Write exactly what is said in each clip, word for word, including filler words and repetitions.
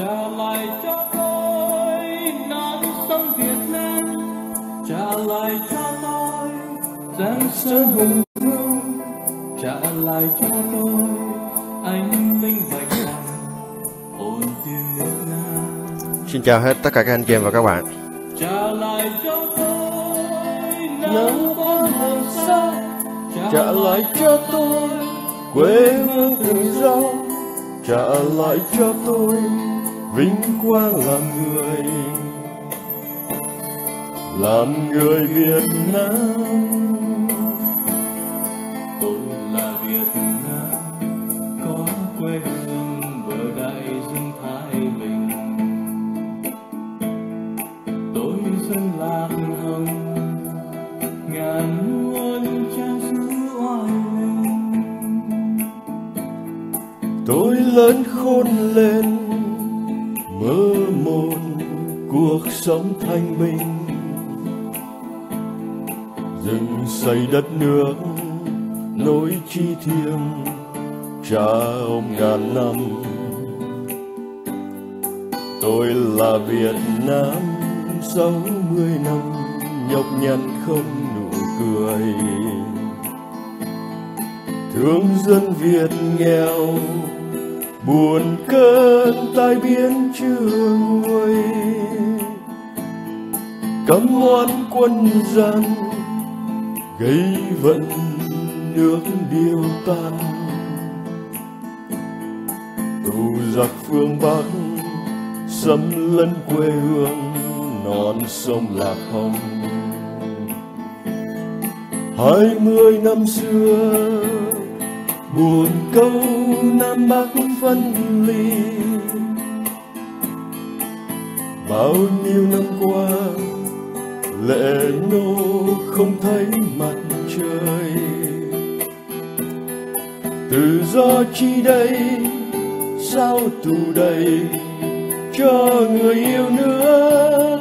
trả lại cho tôi non sông Việt Nam, trả lại cho tôi giang sơn hùng vương, trả lại cho tôi anh minh bạch rằng ôn tiếng nước Nam. Xin chào hết tất cả các anh chị em và các bạn. Trả lại cho tôi nắng quang hoàng sa, trả lại cho tôi quê hương tự do, trả lại cho tôi vinh quang làm người, làm người Việt Nam. Tôi là Việt Nam, có quê hương bờ đại dương Thái Bình. Tôi dân lạc hồng, ngàn muôn trang sử oai linh. Tôi lớn khôn lên mơ mộng cuộc sống thanh bình, dựng xây đất nước nối chi thiêng cha ông ngàn năm. Tôi là Việt Nam sáu mươi năm nhọc nhằn không nụ cười, thương dân Việt nghèo buồn cơn tai biến chưa nguôi, căm oán quân gian gây vận nước điêu tan. Tù giặc phương Bắc xâm lấn quê hương non sông Lạc Hồng. Hai mươi năm xưa buồn câu Nam Bắc phân ly, bao nhiêu năm qua lệ nô không thấy mặt trời. Tự do chi đây sao tù đầy cho người yêu nước,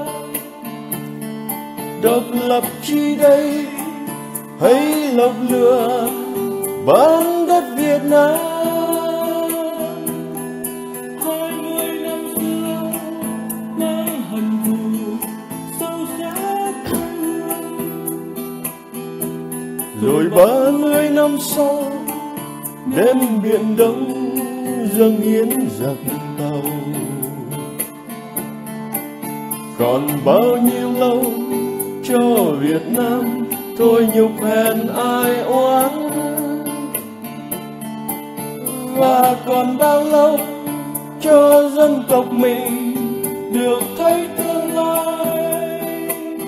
độc lập chi đây hãy lọc lửa bán đất Việt Nam. Hai mươi năm xưa mang hận thù sâu sắc, rồi ba mươi năm sau đêm biển Đông dâng hiến giặc Tàu. Còn bao nhiêu lâu cho Việt Nam thôi nhục hèn ai oán, và còn bao lâu cho dân tộc mình được thấy tương lai.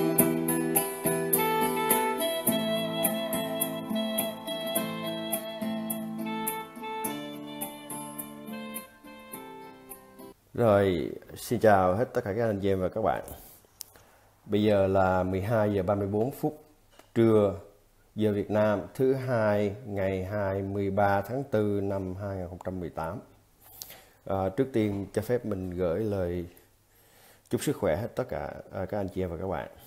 Rồi, xin chào hết tất cả các anh chị em và các bạn. Bây giờ là mười hai giờ ba mươi bốn phút trưa giờ Việt Nam, thứ hai ngày hai mươi ba tháng tư năm hai nghìn không trăm mười tám. À, trước tiên cho phép mình gửi lời chúc sức khỏe hết tất cả các anh chị em và các bạn.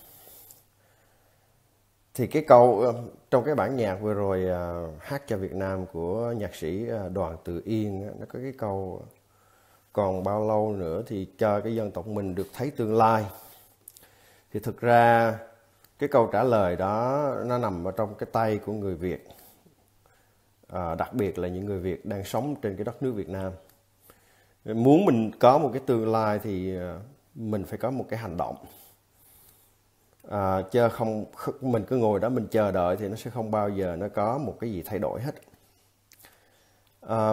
Thì cái câu trong cái bản nhạc vừa rồi uh, hát cho Việt Nam của nhạc sĩ Đoàn Từ Yên, nó có cái câu còn bao lâu nữa thì cho cái dân tộc mình được thấy tương lai. Thì thực ra cái câu trả lời đó nó nằm ở trong cái tay của người Việt, à, đặc biệt là những người Việt đang sống trên cái đất nước Việt Nam. Muốn mình có một cái tương lai thì mình phải có một cái hành động, à, chứ không mình cứ ngồi đó mình chờ đợi thì nó sẽ không bao giờ nó có một cái gì thay đổi hết. À,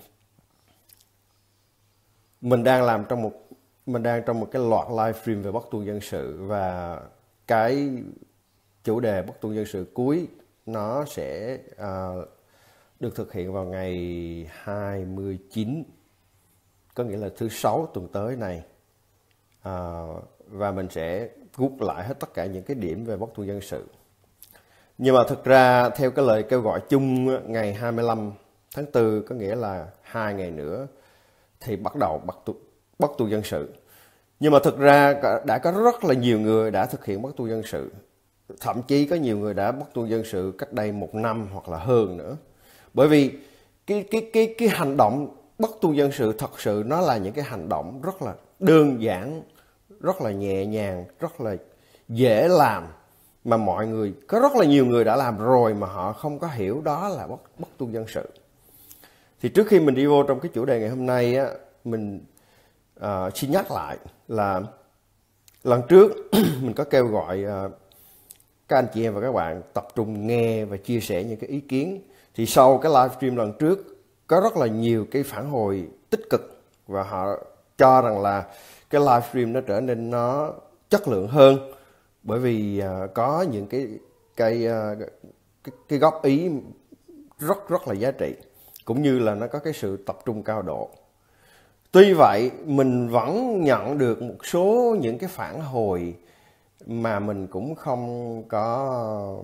mình đang làm trong một mình đang trong một cái loạt livestream về bất tuân dân sự, và cái chủ đề bất tuân dân sự cuối nó sẽ uh, được thực hiện vào ngày hai mươi chín, có nghĩa là thứ sáu tuần tới này, uh, và mình sẽ rút lại hết tất cả những cái điểm về bất tuân dân sự. Nhưng mà thực ra theo cái lời kêu gọi chung ngày hai mươi lăm tháng tư, có nghĩa là hai ngày nữa thì bắt đầu bất tu, bất tuân dân sự. Nhưng mà thực ra đã có rất là nhiều người đã thực hiện bất tuân dân sự. Thậm chí có nhiều người đã bất tuân dân sự cách đây một năm hoặc là hơn nữa. Bởi vì cái, cái, cái, cái hành động bất tu dân sự thật sự nó là những cái hành động rất là đơn giản, rất là nhẹ nhàng, rất là dễ làm, mà mọi người, có rất là nhiều người đã làm rồi mà họ không có hiểu đó là bất, bất tu dân sự. Thì trước khi mình đi vô trong cái chủ đề ngày hôm nay á, mình uh, xin nhắc lại là lần trước mình có kêu gọi uh, các anh chị em và các bạn tập trung nghe và chia sẻ những cái ý kiến. Thì sau cái livestream lần trước có rất là nhiều cái phản hồi tích cực, và họ cho rằng là cái livestream nó trở nên nó chất lượng hơn, bởi vì uh, có những cái cái, uh, cái cái góp ý rất rất là giá trị, cũng như là nó có cái sự tập trung cao độ. Tuy vậy mình vẫn nhận được một số những cái phản hồi mà mình cũng không có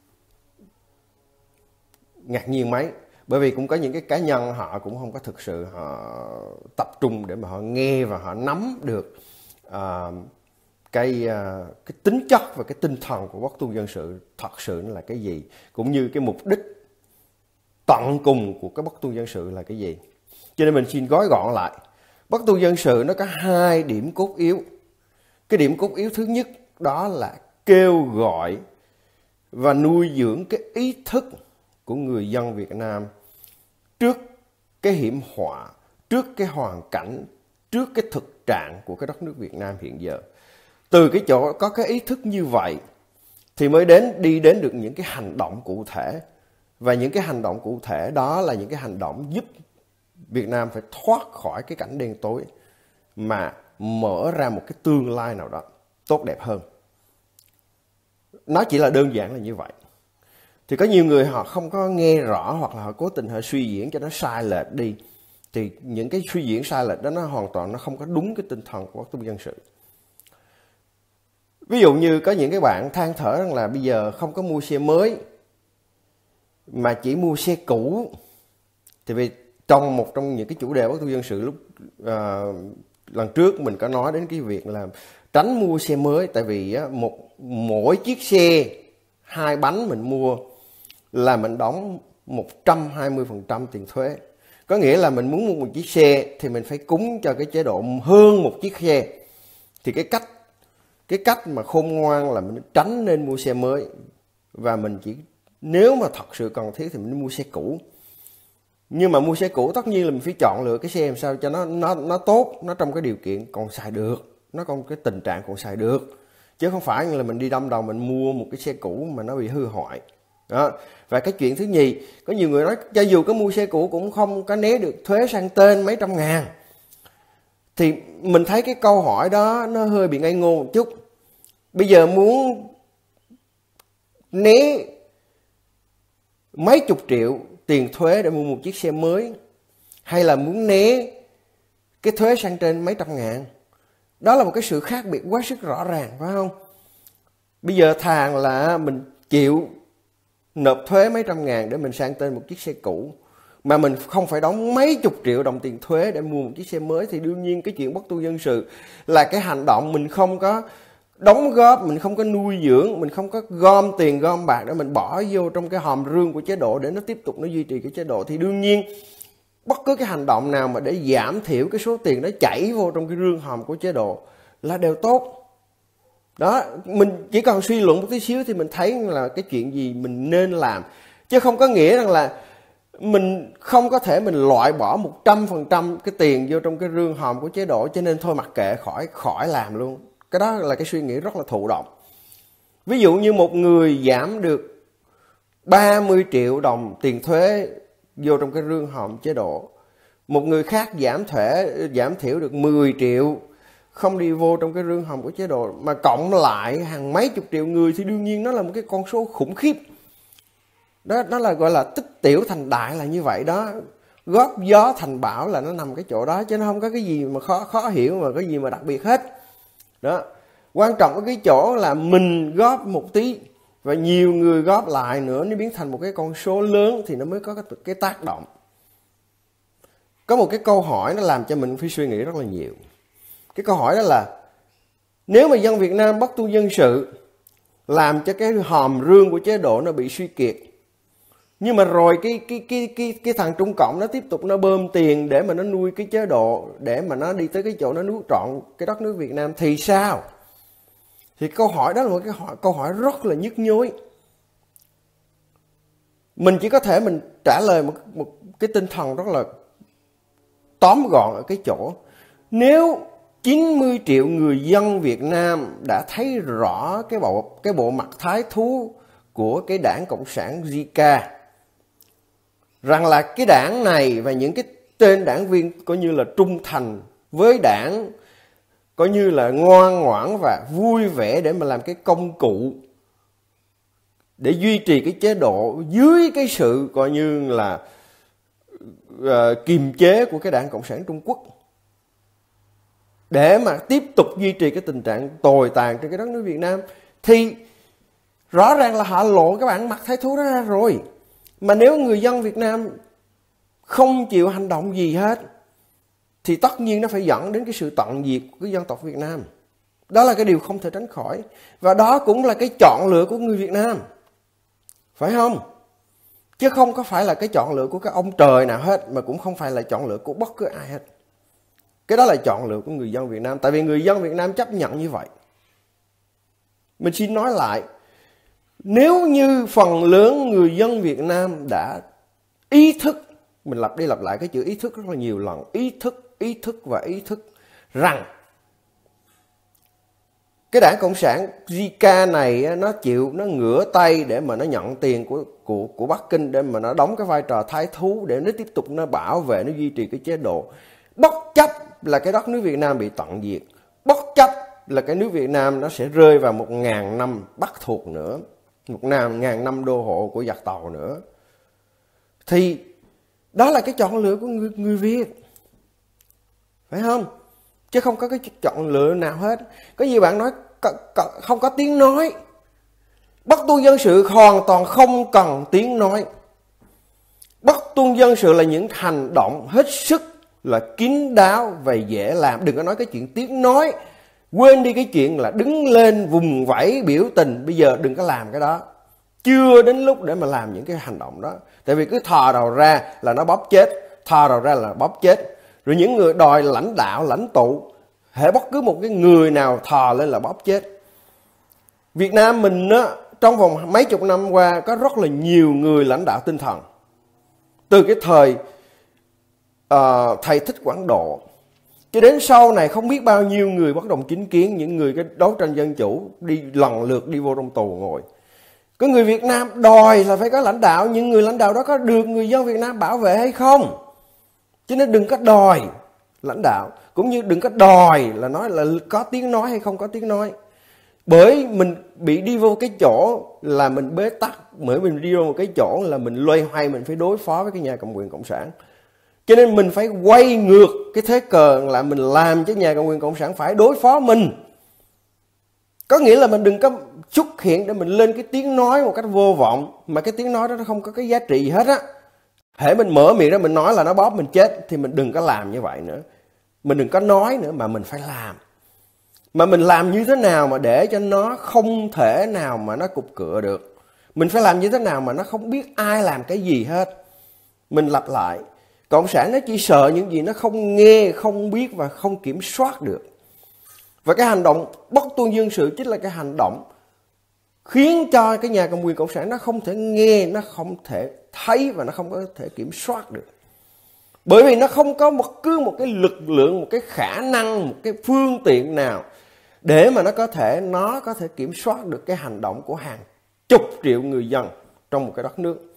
ngạc nhiên mấy, bởi vì cũng có những cái cá nhân họ cũng không có thực sự họ tập trung để mà họ nghe và họ nắm được uh, cái uh, cái tính chất và cái tinh thần của bất tu dân sự thật sự nó là cái gì, cũng như cái mục đích tận cùng của cái bất tu dân sự là cái gì. Cho nên mình xin gói gọn lại, bất tu dân sự nó có hai điểm cốt yếu. Cái điểm cốt yếu thứ nhất đó là kêu gọi và nuôi dưỡng cái ý thức của người dân Việt Nam trước cái hiểm họa, trước cái hoàn cảnh, trước cái thực trạng của cái đất nước Việt Nam hiện giờ. Từ cái chỗ có cái ý thức như vậy thì mới đến đi đến được những cái hành động cụ thể. Và những cái hành động cụ thể đó là những cái hành động giúp Việt Nam phải thoát khỏi cái cảnh đen tối, mà mở ra một cái tương lai nào đó tốt đẹp hơn. Nó chỉ là đơn giản là như vậy. Thì có nhiều người họ không có nghe rõ, hoặc là họ cố tình họ suy diễn cho nó sai lệch đi. Thì những cái suy diễn sai lệch đó nó hoàn toàn nó không có đúng cái tinh thần của bất tu dân sự. Ví dụ như có những cái bạn than thở rằng là bây giờ không có mua xe mới mà chỉ mua xe cũ. Thì vì trong một trong những cái chủ đề bất tu dân sự lúc uh, lần trước mình có nói đến cái việc là tránh mua xe mới, tại vì á, một mỗi chiếc xe hai bánh mình mua là mình đóng một trăm hai mươi phần trăm tiền thuế. Có nghĩa là mình muốn mua một chiếc xe thì mình phải cúng cho cái chế độ hơn một chiếc xe. Thì cái cách cái cách mà khôn ngoan là mình tránh nên mua xe mới, và mình chỉ nếu mà thật sự cần thiết thì mình mua xe cũ. Nhưng mà mua xe cũ tất nhiên là mình phải chọn lựa cái xe làm sao cho nó nó nó tốt, nó trong cái điều kiện còn xài được, nó còn cái tình trạng còn xài được, chứ không phải là mình đi đâm đầu mình mua một cái xe cũ mà nó bị hư hoại đó. Và cái chuyện thứ nhì, có nhiều người nói cho dù có mua xe cũ cũng không có né được thuế sang tên mấy trăm ngàn. Thì mình thấy cái câu hỏi đó nó hơi bị ngây ngô một chút. Bây giờ muốn né mấy chục triệu tiền thuế để mua một chiếc xe mới, hay là muốn né cái thuế sang trên mấy trăm ngàn, đó là một cái sự khác biệt quá sức rõ ràng, phải không? Bây giờ thà là mình chịu nộp thuế mấy trăm ngàn để mình sang tên một chiếc xe cũ, mà mình không phải đóng mấy chục triệu đồng tiền thuế để mua một chiếc xe mới, thì đương nhiên cái chuyện bất tu dân sự là cái hành động mình không có đóng góp, mình không có nuôi dưỡng, mình không có gom tiền gom bạc để mình bỏ vô trong cái hòm rương của chế độ để nó tiếp tục nó duy trì cái chế độ. Thì đương nhiên bất cứ cái hành động nào mà để giảm thiểu cái số tiền đó chảy vô trong cái rương hòm của chế độ là đều tốt. Đó, mình chỉ cần suy luận một tí xíu thì mình thấy là cái chuyện gì mình nên làm, chứ không có nghĩa rằng là mình không có thể mình loại bỏ một trăm phần trăm cái tiền vô trong cái rương hòm của chế độ, cho nên thôi mặc kệ, khỏi khỏi làm luôn. Cái đó là cái suy nghĩ rất là thụ động. Ví dụ như một người giảm được ba mươi triệu đồng tiền thuế vô trong cái rương hòm chế độ, một người khác giảm thuế giảm thiểu được mười triệu không đi vô trong cái rương hòm của chế độ, mà cộng lại hàng mấy chục triệu người, thì đương nhiên nó là một cái con số khủng khiếp. Đó, đó là gọi là tích tiểu thành đại là như vậy đó. Góp gió thành bão là nó nằm cái chỗ đó, chứ nó không có cái gì mà khó khó hiểu mà cái gì mà đặc biệt hết. Đó, quan trọng ở cái chỗ là mình góp một tí và nhiều người góp lại nữa, nó biến thành một cái con số lớn thì nó mới có cái, cái tác động. Có một cái câu hỏi nó làm cho mình phải suy nghĩ rất là nhiều. Cái câu hỏi đó là nếu mà dân Việt Nam bất tu dân sự làm cho cái hòm rương của chế độ nó bị suy kiệt, Nhưng mà rồi cái cái cái cái cái thằng Trung Cộng nó tiếp tục nó bơm tiền để mà nó nuôi cái chế độ, để mà nó đi tới cái chỗ nó nuốt trọn cái đất nước Việt Nam thì sao? Thì câu hỏi đó là một cái hỏi, câu hỏi rất là nhức nhối. Mình chỉ có thể mình trả lời một, một cái tinh thần rất là tóm gọn ở cái chỗ, nếu chín mươi triệu người dân Việt Nam đã thấy rõ cái bộ cái bộ mặt thái thú của cái đảng Cộng sản Zika, rằng là cái đảng này và những cái tên đảng viên coi như là trung thành với đảng, coi như là ngoan ngoãn và vui vẻ để mà làm cái công cụ để duy trì cái chế độ dưới cái sự coi như là uh, kiềm chế của cái đảng Cộng sản Trung Quốc, để mà tiếp tục duy trì cái tình trạng tồi tàn trên cái đất nước Việt Nam, thì rõ ràng là họ lộ cái bản mặt thái thú đó ra rồi. Mà nếu người dân Việt Nam không chịu hành động gì hết thì tất nhiên nó phải dẫn đến cái sự tận diệt của cái dân tộc Việt Nam. Đó là cái điều không thể tránh khỏi. Và đó cũng là cái chọn lựa của người Việt Nam, phải không? Chứ không có phải là cái chọn lựa của các ông trời nào hết, mà cũng không phải là chọn lựa của bất cứ ai hết. Cái đó là chọn lựa của người dân Việt Nam, tại vì người dân Việt Nam chấp nhận như vậy. Mình xin nói lại, nếu như phần lớn người dân Việt Nam đã ý thức, mình lặp đi lặp lại cái chữ ý thức rất là nhiều lần, ý thức, ý thức và ý thức, rằng cái đảng Cộng sản Zika này nó chịu, nó ngửa tay để mà nó nhận tiền của, của, của Bắc Kinh, để mà nó đóng cái vai trò thái thú, để nó tiếp tục nó bảo vệ, nó duy trì cái chế độ. Bất chấp là cái đất nước Việt Nam bị tận diệt, bất chấp là cái nước Việt Nam nó sẽ rơi vào một ngàn năm Bắc thuộc nữa, một ngàn năm đô hộ của giặc Tàu nữa, thì đó là cái chọn lựa của người, người Việt, phải không? Chứ không có cái chọn lựa nào hết. Có gì bạn nói có, có, không có tiếng nói. Bất tuân dân sự hoàn toàn không cần tiếng nói. Bất tuân dân sự là những hành động hết sức là kín đáo và dễ làm. Đừng có nói cái chuyện tiếng nói. Quên đi cái chuyện là đứng lên vùng vẫy biểu tình. Bây giờ đừng có làm cái đó. Chưa đến lúc để mà làm những cái hành động đó. Tại vì cứ thò đầu ra là nó bóp chết, thò đầu ra là bóp chết. Rồi những người đòi lãnh đạo, lãnh tụ, hễ bất cứ một cái người nào thò lên là bóp chết. Việt Nam mình á, trong vòng mấy chục năm qua có rất là nhiều người lãnh đạo tinh thần. Từ cái thời uh, thầy Thích Quảng Độ cho đến sau này không biết bao nhiêu người bất đồng chính kiến, những người cái đấu tranh dân chủ đi lần lượt đi vô trong tù ngồi. Có người Việt Nam đòi là phải có lãnh đạo, nhưng người lãnh đạo đó có được người dân Việt Nam bảo vệ hay không? Cho nên đừng có đòi lãnh đạo, cũng như đừng có đòi là nói là có tiếng nói hay không có tiếng nói. Bởi mình bị đi vô cái chỗ là mình bế tắc, bởi mình đi vô một cái chỗ là mình loay hoay, mình phải đối phó với cái nhà cầm quyền cộng sản. Cho nên mình phải quay ngược cái thế cờ là mình làm cho nhà cầm quyền cộng sản phải đối phó mình. Có nghĩa là mình đừng có xuất hiện để mình lên cái tiếng nói một cách vô vọng, mà cái tiếng nói đó nó không có cái giá trị gì hết á. Hễ mình mở miệng ra mình nói là nó bóp mình chết, thì mình đừng có làm như vậy nữa. Mình đừng có nói nữa mà mình phải làm. Mà mình làm như thế nào mà để cho nó không thể nào mà nó cục cựa được. Mình phải làm như thế nào mà nó không biết ai làm cái gì hết. Mình lặp lại, Cộng sản nó chỉ sợ những gì nó không nghe, không biết và không kiểm soát được. Và cái hành động bất tuân dân sự chính là cái hành động khiến cho cái nhà cầm quyền cộng sản nó không thể nghe, nó không thể thấy và nó không có thể kiểm soát được. Bởi vì nó không có một cứ một cái lực lượng, một cái khả năng, một cái phương tiện nào để mà nó có thể nó có thể kiểm soát được cái hành động của hàng chục triệu người dân trong một cái đất nước.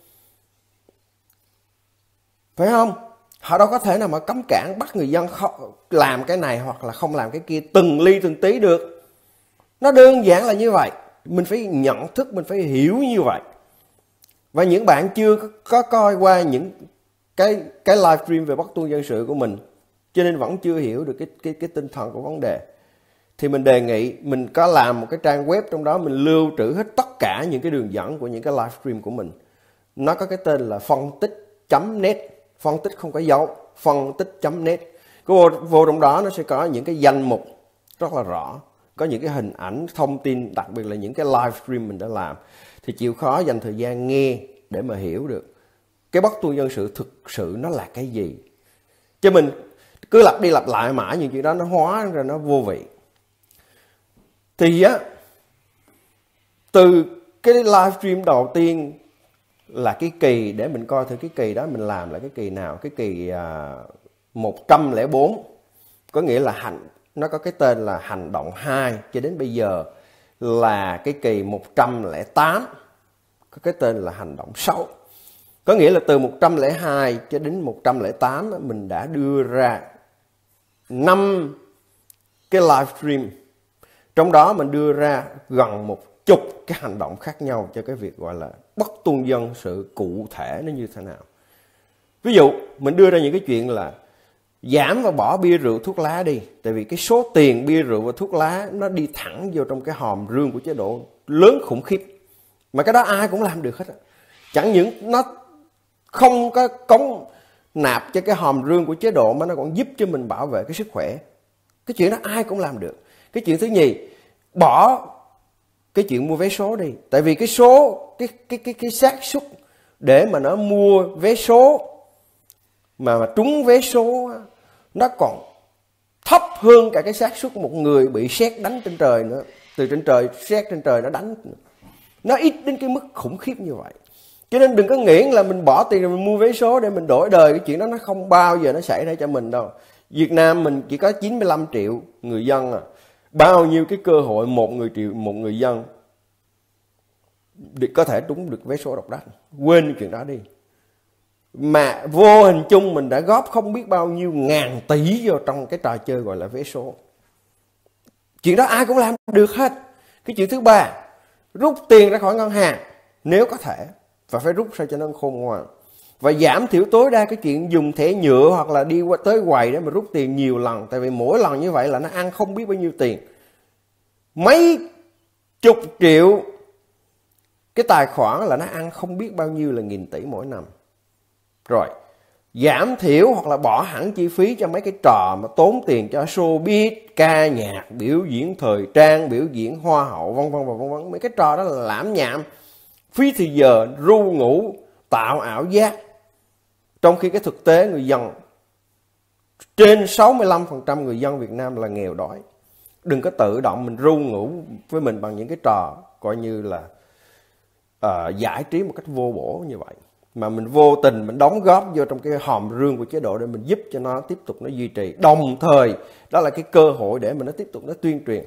Phải không? Họ đâu có thể nào mà cấm cản bắt người dân làm cái này hoặc là không làm cái kia từng ly từng tí được. Nó đơn giản là như vậy. Mình phải nhận thức, mình phải hiểu như vậy. Và những bạn chưa có, có coi qua những cái cái livestream về bất tuân dân sự của mình, cho nên vẫn chưa hiểu được cái cái cái tinh thần của vấn đề, thì mình đề nghị mình có làm một cái trang web, trong đó mình lưu trữ hết tất cả những cái đường dẫn của những cái livestream của mình. Nó có cái tên là phân tích chấm net, phân tích không có dấu, phân tích chấm net. Vô, vô trong đó nó sẽ có những cái danh mục rất là rõ, có những cái hình ảnh, thông tin, đặc biệt là những cái livestream mình đã làm. Thì chịu khó dành thời gian nghe để mà hiểu được cái bất tuân dân sự thực sự nó là cái gì. Chứ mình cứ lặp đi lặp lại mãi những chuyện đó, nó hóa ra nó vô vị. Thì á, từ cái livestream đầu tiên là cái kỳ, để mình coi thử cái kỳ đó mình làm là cái kỳ nào. Cái kỳ à, một trăm lẻ bốn, có nghĩa là hành, nó có cái tên là hành động hai, cho đến bây giờ là cái kỳ một trăm lẻ tám, có cái tên là hành động sáu. Có nghĩa là từ một trăm lẻ hai cho đến một trăm lẻ tám mình đã đưa ra năm cái livestream. Trong đó mình đưa ra gần một chục cái hành động khác nhau cho cái việc gọi là bất tuân dân sự cụ thể nó như thế nào. Ví dụ mình đưa ra những cái chuyện là giảm và bỏ bia rượu thuốc lá đi. Tại vì cái số tiền bia rượu và thuốc lá nó đi thẳng vô trong cái hòm rương của chế độ lớn khủng khiếp. Mà cái đó ai cũng làm được hết. Chẳng những nó không có cống nạp cho cái hòm rương của chế độ mà nó còn giúp cho mình bảo vệ cái sức khỏe. Cái chuyện đó ai cũng làm được. Cái chuyện thứ nhì, bỏ cái chuyện mua vé số đi. Tại vì cái số cái cái cái cái xác suất để mà nó mua vé số mà, mà trúng vé số nó còn thấp hơn cả cái xác suất một người bị sét đánh trên trời nữa. Từ trên trời, sét trên trời nó đánh. Nó ít đến cái mức khủng khiếp như vậy. Cho nên đừng có nghĩ là mình bỏ tiền rồi mình mua vé số để mình đổi đời. Cái chuyện đó nó không bao giờ nó xảy ra cho mình đâu. Việt Nam mình chỉ có chín mươi lăm triệu người dân à. Bao nhiêu cái cơ hội một người triệu một người dân để có thể trúng được vé số độc đắc. Quên chuyện đó đi. Mà vô hình chung mình đã góp không biết bao nhiêu ngàn tỷ vô trong cái trò chơi gọi là vé số. Chuyện đó ai cũng làm được hết. Cái chuyện thứ ba, rút tiền ra khỏi ngân hàng nếu có thể, và phải rút sao cho nó khôn ngoan. Và giảm thiểu tối đa cái chuyện dùng thẻ nhựa hoặc là đi qua tới quầy để mà rút tiền nhiều lần. Tại vì mỗi lần như vậy là nó ăn không biết bao nhiêu tiền. Mấy chục triệu cái tài khoản là nó ăn không biết bao nhiêu là nghìn tỷ mỗi năm. Rồi, giảm thiểu hoặc là bỏ hẳn chi phí cho mấy cái trò mà tốn tiền cho showbiz, ca nhạc, biểu diễn thời trang, biểu diễn hoa hậu, vân vân và vân vân. Mấy cái trò đó là lãm nhảm, phí thì giờ, ru ngủ, tạo ảo giác. Trong khi cái thực tế người dân, trên sáu mươi lăm phần trăm người dân Việt Nam là nghèo đói. Đừng có tự động mình ru ngủ với mình bằng những cái trò coi như là uh, giải trí một cách vô bổ như vậy. Mà mình vô tình mình đóng góp vô trong cái hòm rương của chế độ để mình giúp cho nó tiếp tục nó duy trì. Đồng thời đó là cái cơ hội để mà nó tiếp tục nó tuyên truyền.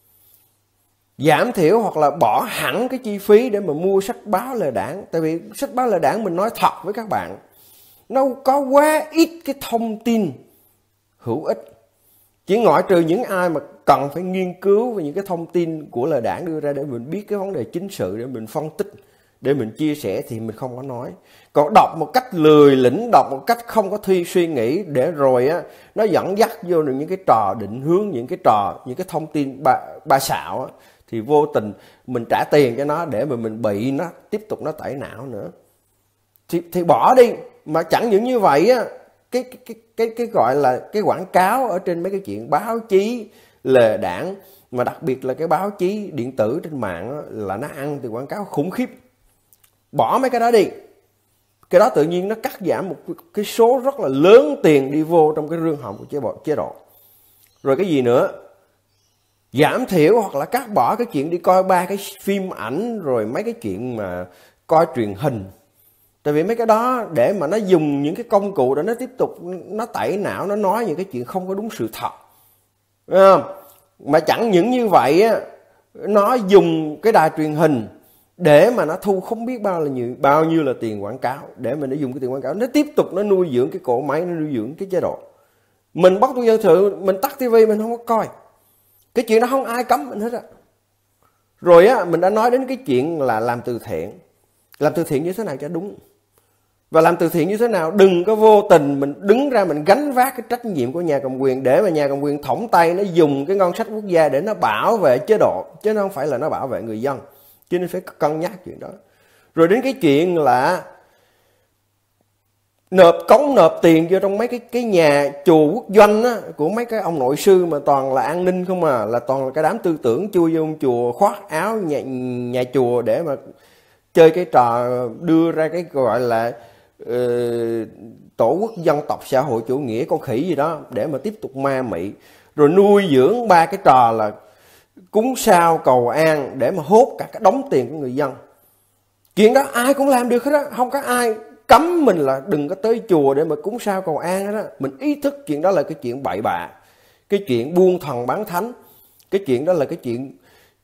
Giảm thiểu hoặc là bỏ hẳn cái chi phí để mà mua sách báo lời đảng. Tại vì sách báo lời đảng mình nói thật với các bạn, nó có quá ít cái thông tin hữu ích. Chỉ ngoại trừ những ai mà cần phải nghiên cứu về những cái thông tin của lời đảng đưa ra để mình biết cái vấn đề chính sự, để mình phân tích, để mình chia sẻ thì mình không có nói. Còn đọc một cách lười lĩnh, đọc một cách không có thi suy nghĩ, để rồi á nó dẫn dắt vô được những cái trò định hướng, những cái trò, những cái thông tin ba, ba xạo á, thì vô tình mình trả tiền cho nó để mà mình bị nó tiếp tục nó tẩy não nữa. Thì, thì bỏ đi. Mà chẳng những như vậy á, cái, cái, cái, cái, cái gọi là cái quảng cáo ở trên mấy cái chuyện báo chí lề đảng, mà đặc biệt là cái báo chí điện tử trên mạng á, là nó ăn từ quảng cáo khủng khiếp. Bỏ mấy cái đó đi. Cái đó tự nhiên nó cắt giảm một cái số rất là lớn tiền đi vô trong cái rương hòm của chế độ, chế độ. Rồi cái gì nữa? Giảm thiểu hoặc là cắt bỏ cái chuyện đi coi ba cái phim ảnh, rồi mấy cái chuyện mà coi truyền hình. Tại vì mấy cái đó để mà nó dùng những cái công cụ để nó tiếp tục nó tẩy não, nó nói những cái chuyện không có đúng sự thật. Đúng không? Mà chẳng những như vậy á, nó dùng cái đài truyền hình để mà nó thu không biết bao là nhiều, bao nhiêu là tiền quảng cáo, để mà nó dùng cái tiền quảng cáo, nó tiếp tục nó nuôi dưỡng cái cỗ máy, nó nuôi dưỡng cái chế độ. Mình bất tuân dân sự, mình tắt tivi mình không có coi. Cái chuyện đó không ai cấm mình hết á. Rồi á, mình đã nói đến cái chuyện là làm từ thiện. Làm từ thiện như thế nào cho đúng. Và làm từ thiện như thế nào, đừng có vô tình mình đứng ra mình gánh vác cái trách nhiệm của nhà cầm quyền, để mà nhà cầm quyền thõng tay nó dùng cái ngân sách quốc gia để nó bảo vệ chế độ, chứ nó không phải là nó bảo vệ người dân. Cho nên phải cân nhắc chuyện đó. Rồi đến cái chuyện là nộp cống nộp tiền vô trong mấy cái cái nhà chùa quốc doanh á, của mấy cái ông nội sư mà toàn là an ninh không à, là toàn là cái đám tư tưởng chui vô chùa khoác áo nhà, nhà chùa để mà chơi cái trò đưa ra cái gọi là uh, tổ quốc dân tộc xã hội chủ nghĩa con khỉ gì đó để mà tiếp tục ma mị, rồi nuôi dưỡng ba cái trò là cúng sao cầu an để mà hốt cả cái đống tiền của người dân. Chuyện đó ai cũng làm được hết á, không có ai cấm mình là đừng có tới chùa để mà cúng sao cầu an hết á. Mình ý thức chuyện đó là cái chuyện bậy bạ, cái chuyện buôn thần bán thánh, cái chuyện đó là cái chuyện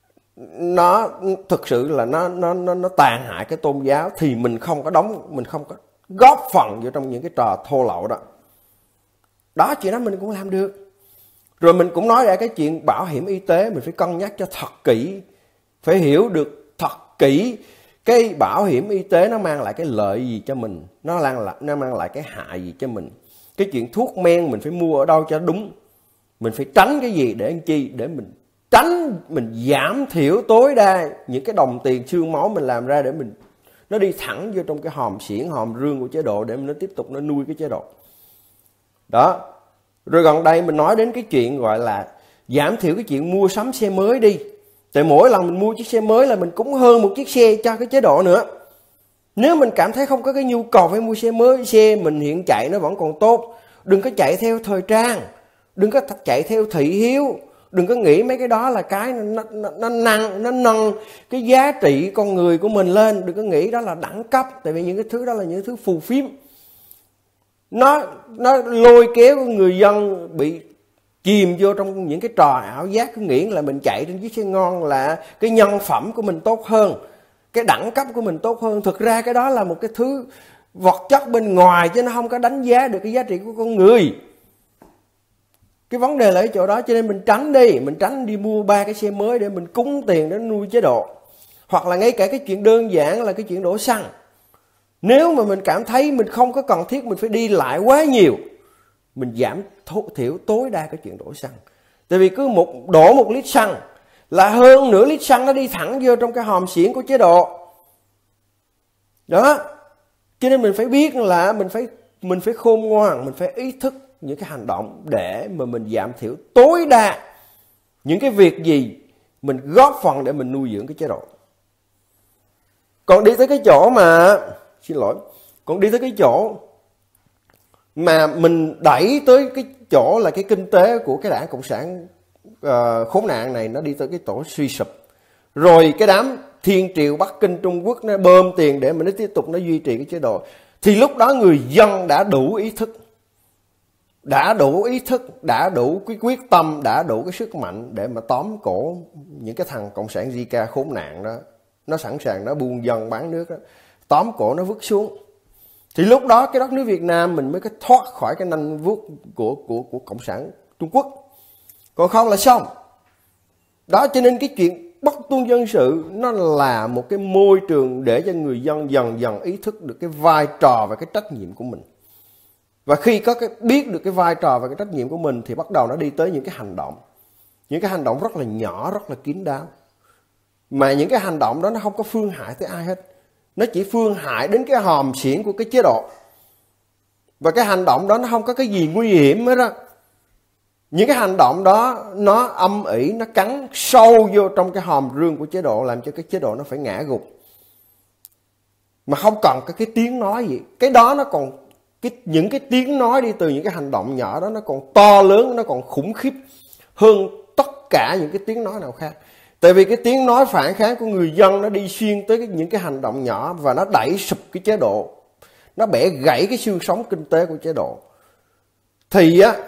nó thực sự là nó nó nó nó tàn hại cái tôn giáo, thì mình không có đóng, mình không có góp phần vào trong những cái trò thô lậu đó. Đó, chuyện đó mình cũng làm được. Rồi mình cũng nói ra cái chuyện bảo hiểm y tế, mình phải cân nhắc cho thật kỹ, phải hiểu được thật kỹ cái bảo hiểm y tế nó mang lại cái lợi gì cho mình, nó mang lại nó mang lại cái hại gì cho mình. Cái chuyện thuốc men mình phải mua ở đâu cho đúng, mình phải tránh cái gì để làm chi, để mình tránh, mình giảm thiểu tối đa những cái đồng tiền xương máu mình làm ra để mình nó đi thẳng vô trong cái hòm xiển hòm rương của chế độ để nó tiếp tục nó nuôi cái chế độ đó. Rồi gần đây mình nói đến cái chuyện gọi là giảm thiểu cái chuyện mua sắm xe mới đi. Tại mỗi lần mình mua chiếc xe mới là mình cúng hơn một chiếc xe cho cái chế độ nữa. Nếu mình cảm thấy không có cái nhu cầu phải mua xe mới, xe mình hiện chạy nó vẫn còn tốt, đừng có chạy theo thời trang, đừng có chạy theo thị hiếu, đừng có nghĩ mấy cái đó là cái nó, nó, nó, nâng, nó nâng cái giá trị con người của mình lên. Đừng có nghĩ đó là đẳng cấp, tại vì những cái thứ đó là những thứ phù phiếm. Nó, nó lôi kéo người dân bị chìm vô trong những cái trò ảo giác, cứ nghĩ là mình chạy trên chiếc xe ngon là cái nhân phẩm của mình tốt hơn, cái đẳng cấp của mình tốt hơn. Thực ra cái đó là một cái thứ vật chất bên ngoài, chứ nó không có đánh giá được cái giá trị của con người. Cái vấn đề là ở chỗ đó, cho nên mình tránh đi, mình tránh đi mua ba cái xe mới để mình cúng tiền để nuôi chế độ. Hoặc là ngay cả cái chuyện đơn giản là cái chuyện đổ xăng. Nếu mà mình cảm thấy mình không có cần thiết mình phải đi lại quá nhiều, mình giảm thiểu tối đa cái chuyện đổ xăng. Tại vì cứ một đổ một lít xăng là hơn nửa lít xăng nó đi thẳng vô trong cái hòm xiển của chế độ. Đó. Cho nên mình phải biết là mình phải mình phải khôn ngoan, mình phải ý thức những cái hành động để mà mình giảm thiểu tối đa những cái việc gì mình góp phần để mình nuôi dưỡng cái chế độ. Còn đi tới cái chỗ mà xin lỗi, còn đi tới cái chỗ mà mình đẩy tới cái chỗ là cái kinh tế của cái đảng Cộng sản uh, khốn nạn này nó đi tới cái tổ suy sụp. Rồi cái đám thiên triều Bắc Kinh Trung Quốc nó bơm tiền để mà nó tiếp tục nó duy trì cái chế độ. Thì lúc đó người dân đã đủ ý thức, đã đủ ý thức, đã đủ cái quyết tâm, đã đủ cái sức mạnh để mà tóm cổ những cái thằng Cộng sản Zika khốn nạn đó. Nó sẵn sàng nó buôn dân bán nước đó, tóm cổ nó vứt xuống. Thì lúc đó cái đất nước Việt Nam mình mới có thoát khỏi cái nanh vuốt của, của, của Cộng sản Trung Quốc. Còn không là xong. Đó, cho nên cái chuyện bất tuân dân sự nó là một cái môi trường để cho người dân dần dần ý thức được cái vai trò và cái trách nhiệm của mình. Và khi có cái biết được cái vai trò và cái trách nhiệm của mình thì bắt đầu nó đi tới những cái hành động. Những cái hành động rất là nhỏ, rất là kín đáo. Mà những cái hành động đó nó không có phương hại tới ai hết. Nó chỉ phương hại đến cái hòm xiển của cái chế độ. Và cái hành động đó nó không có cái gì nguy hiểm hết á. Những cái hành động đó nó âm ỉ, nó cắn sâu vô trong cái hòm rương của chế độ, làm cho cái chế độ nó phải ngã gục. Mà không cần cái, cái tiếng nói gì. Cái đó nó còn, cái, những cái tiếng nói đi từ những cái hành động nhỏ đó nó còn to lớn, nó còn khủng khiếp hơn tất cả những cái tiếng nói nào khác. Tại vì cái tiếng nói phản kháng của người dân nó đi xuyên tới cái, những cái hành động nhỏ và nó đẩy sụp cái chế độ. Nó bẻ gãy cái xương sống kinh tế của chế độ. Thì á,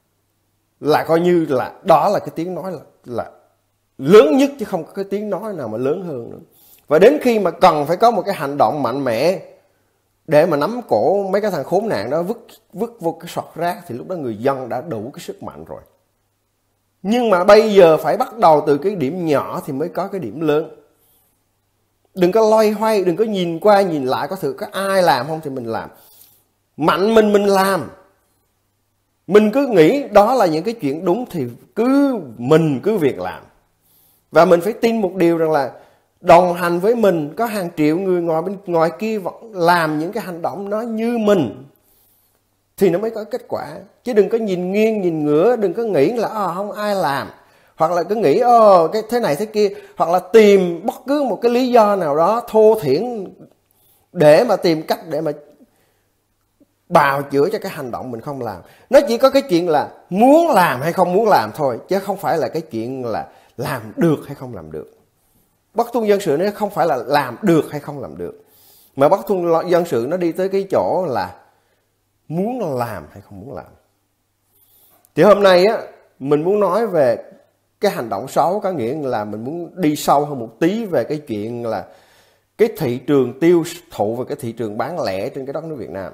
là coi như là đó là cái tiếng nói là, là lớn nhất, chứ không có cái tiếng nói nào mà lớn hơn nữa. Và đến khi mà cần phải có một cái hành động mạnh mẽ để mà nắm cổ mấy cái thằng khốn nạn đó vứt, vứt vô cái sọt rác, thì lúc đó người dân đã đủ cái sức mạnh rồi. Nhưng mà bây giờ phải bắt đầu từ cái điểm nhỏ thì mới có cái điểm lớn. Đừng có loay hoay, đừng có nhìn qua nhìn lại có thử có ai làm không thì mình làm. Mạnh mình mình làm. Mình cứ nghĩ đó là những cái chuyện đúng thì cứ mình cứ việc làm. Và mình phải tin một điều rằng là đồng hành với mình có hàng triệu người ngoài bên ngoài kia vẫn làm những cái hành động nó như mình, thì nó mới có kết quả. Chứ đừng có nhìn nghiêng nhìn ngửa, đừng có nghĩ là à, không ai làm, hoặc là cứ nghĩ ơ cái thế này thế kia, hoặc là tìm bất cứ một cái lý do nào đó thô thiển để mà tìm cách để mà bào chữa cho cái hành động mình không làm. Nó chỉ có cái chuyện là muốn làm hay không muốn làm thôi, chứ không phải là cái chuyện là làm được hay không làm được. Bất tuân dân sự nó không phải là làm được hay không làm được, mà bất tuân dân sự nó đi tới cái chỗ là muốn làm hay không muốn làm. Thì hôm nay á, mình muốn nói về cái hành động xấu, có nghĩa là mình muốn đi sâu hơn một tí về cái chuyện là cái thị trường tiêu thụ và cái thị trường bán lẻ trên cái đất nước Việt Nam.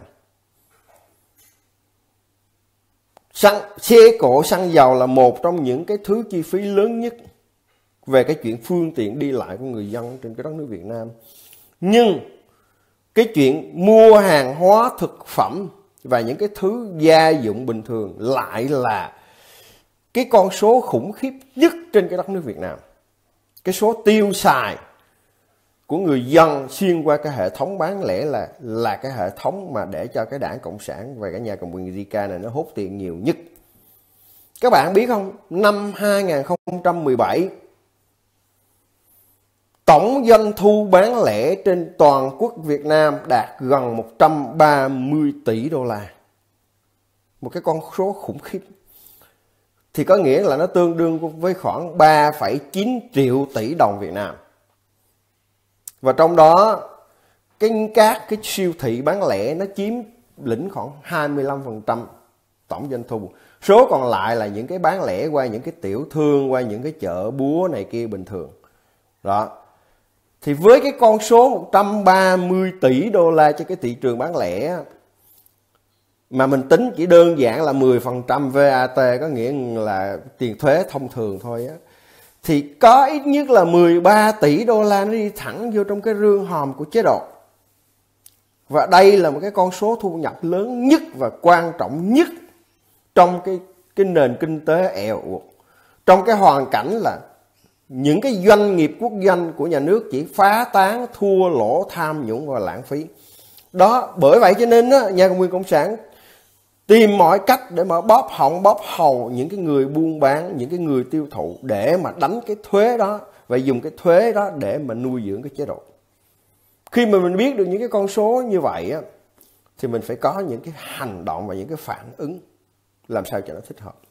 Xăng, xe cộ xăng dầu là một trong những cái thứ chi phí lớn nhất về cái chuyện phương tiện đi lại của người dân trên cái đất nước Việt Nam. Nhưng cái chuyện mua hàng hóa thực phẩm và những cái thứ gia dụng bình thường lại là cái con số khủng khiếp nhất trên cái đất nước Việt Nam. Cái số tiêu xài của người dân xuyên qua cái hệ thống bán lẻ là là cái hệ thống mà để cho cái đảng Cộng sản và cái nhà cầm quyền Zika này nó hút tiền nhiều nhất. Các bạn biết không, năm hai không một bảy tổng doanh thu bán lẻ trên toàn quốc Việt Nam đạt gần một trăm ba mươi tỷ đô la. Một cái con số khủng khiếp. Thì có nghĩa là nó tương đương với khoảng ba phẩy chín triệu tỷ đồng Việt Nam. Và trong đó cái các cái siêu thị bán lẻ nó chiếm lĩnh khoảng hai mươi lăm phần trăm tổng doanh thu. Số còn lại là những cái bán lẻ qua những cái tiểu thương, qua những cái chợ búa này kia bình thường. Đó. Thì với cái con số một trăm ba mươi tỷ đô la cho cái thị trường bán lẻ, mà mình tính chỉ đơn giản là mười phần trăm vê a tê, có nghĩa là tiền thuế thông thường thôi á, thì có ít nhất là mười ba tỷ đô la nó đi thẳng vô trong cái rương hòm của chế độ. Và đây là một cái con số thu nhập lớn nhất và quan trọng nhất trong cái, cái nền kinh tế eo uột. Trong cái hoàn cảnh là những cái doanh nghiệp quốc doanh của nhà nước chỉ phá tán, thua lỗ, tham nhũng và lãng phí. Đó, bởi vậy cho nên đó, nhà cầm quyền Cộng sản tìm mọi cách để mà bóp họng, bóp hầu những cái người buôn bán, những cái người tiêu thụ để mà đánh cái thuế đó và dùng cái thuế đó để mà nuôi dưỡng cái chế độ. Khi mà mình biết được những cái con số như vậy á, thì mình phải có những cái hành động và những cái phản ứng làm sao cho nó thích hợp.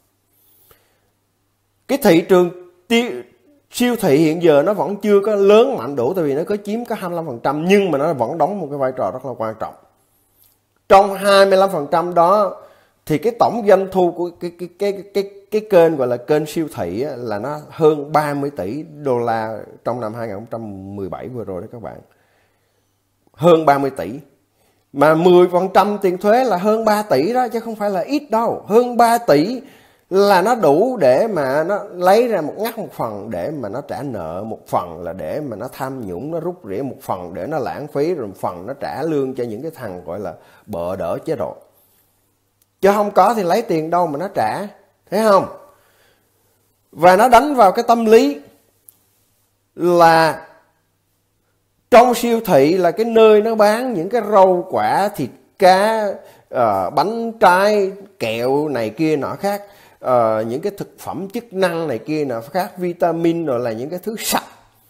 Cái thị trường tiêu, siêu thị hiện giờ nó vẫn chưa có lớn mạnh đủ, tại vì nó có chiếm có hai mươi lăm phần trăm, nhưng mà nó vẫn đóng một cái vai trò rất là quan trọng. Trong hai mươi lăm phần trăm đó thì cái tổng doanh thu của cái cái cái cái cái kênh gọi là kênh siêu thị á, là nó hơn ba mươi tỷ đô la trong năm hai không một bảy vừa rồi đó các bạn. Hơn ba mươi tỷ. Mà mười phần trăm tiền thuế là hơn ba tỷ đó, chứ không phải là ít đâu. Hơn ba tỷ là nó đủ để mà nó lấy ra một ngắt một phần để mà nó trả nợ, một phần là để mà nó tham nhũng, nó rút rỉa, một phần để nó lãng phí, rồi một phần nó trả lương cho những cái thằng gọi là bợ đỡ chế độ. Chứ không có thì lấy tiền đâu mà nó trả, thấy không? Và nó đánh vào cái tâm lý là trong siêu thị là cái nơi nó bán những cái rau quả, thịt cá, uh, bánh trái, kẹo này kia nọ khác, uh, những cái thực phẩm chức năng này kia nọ khác, vitamin rồi là những cái thứ sạch.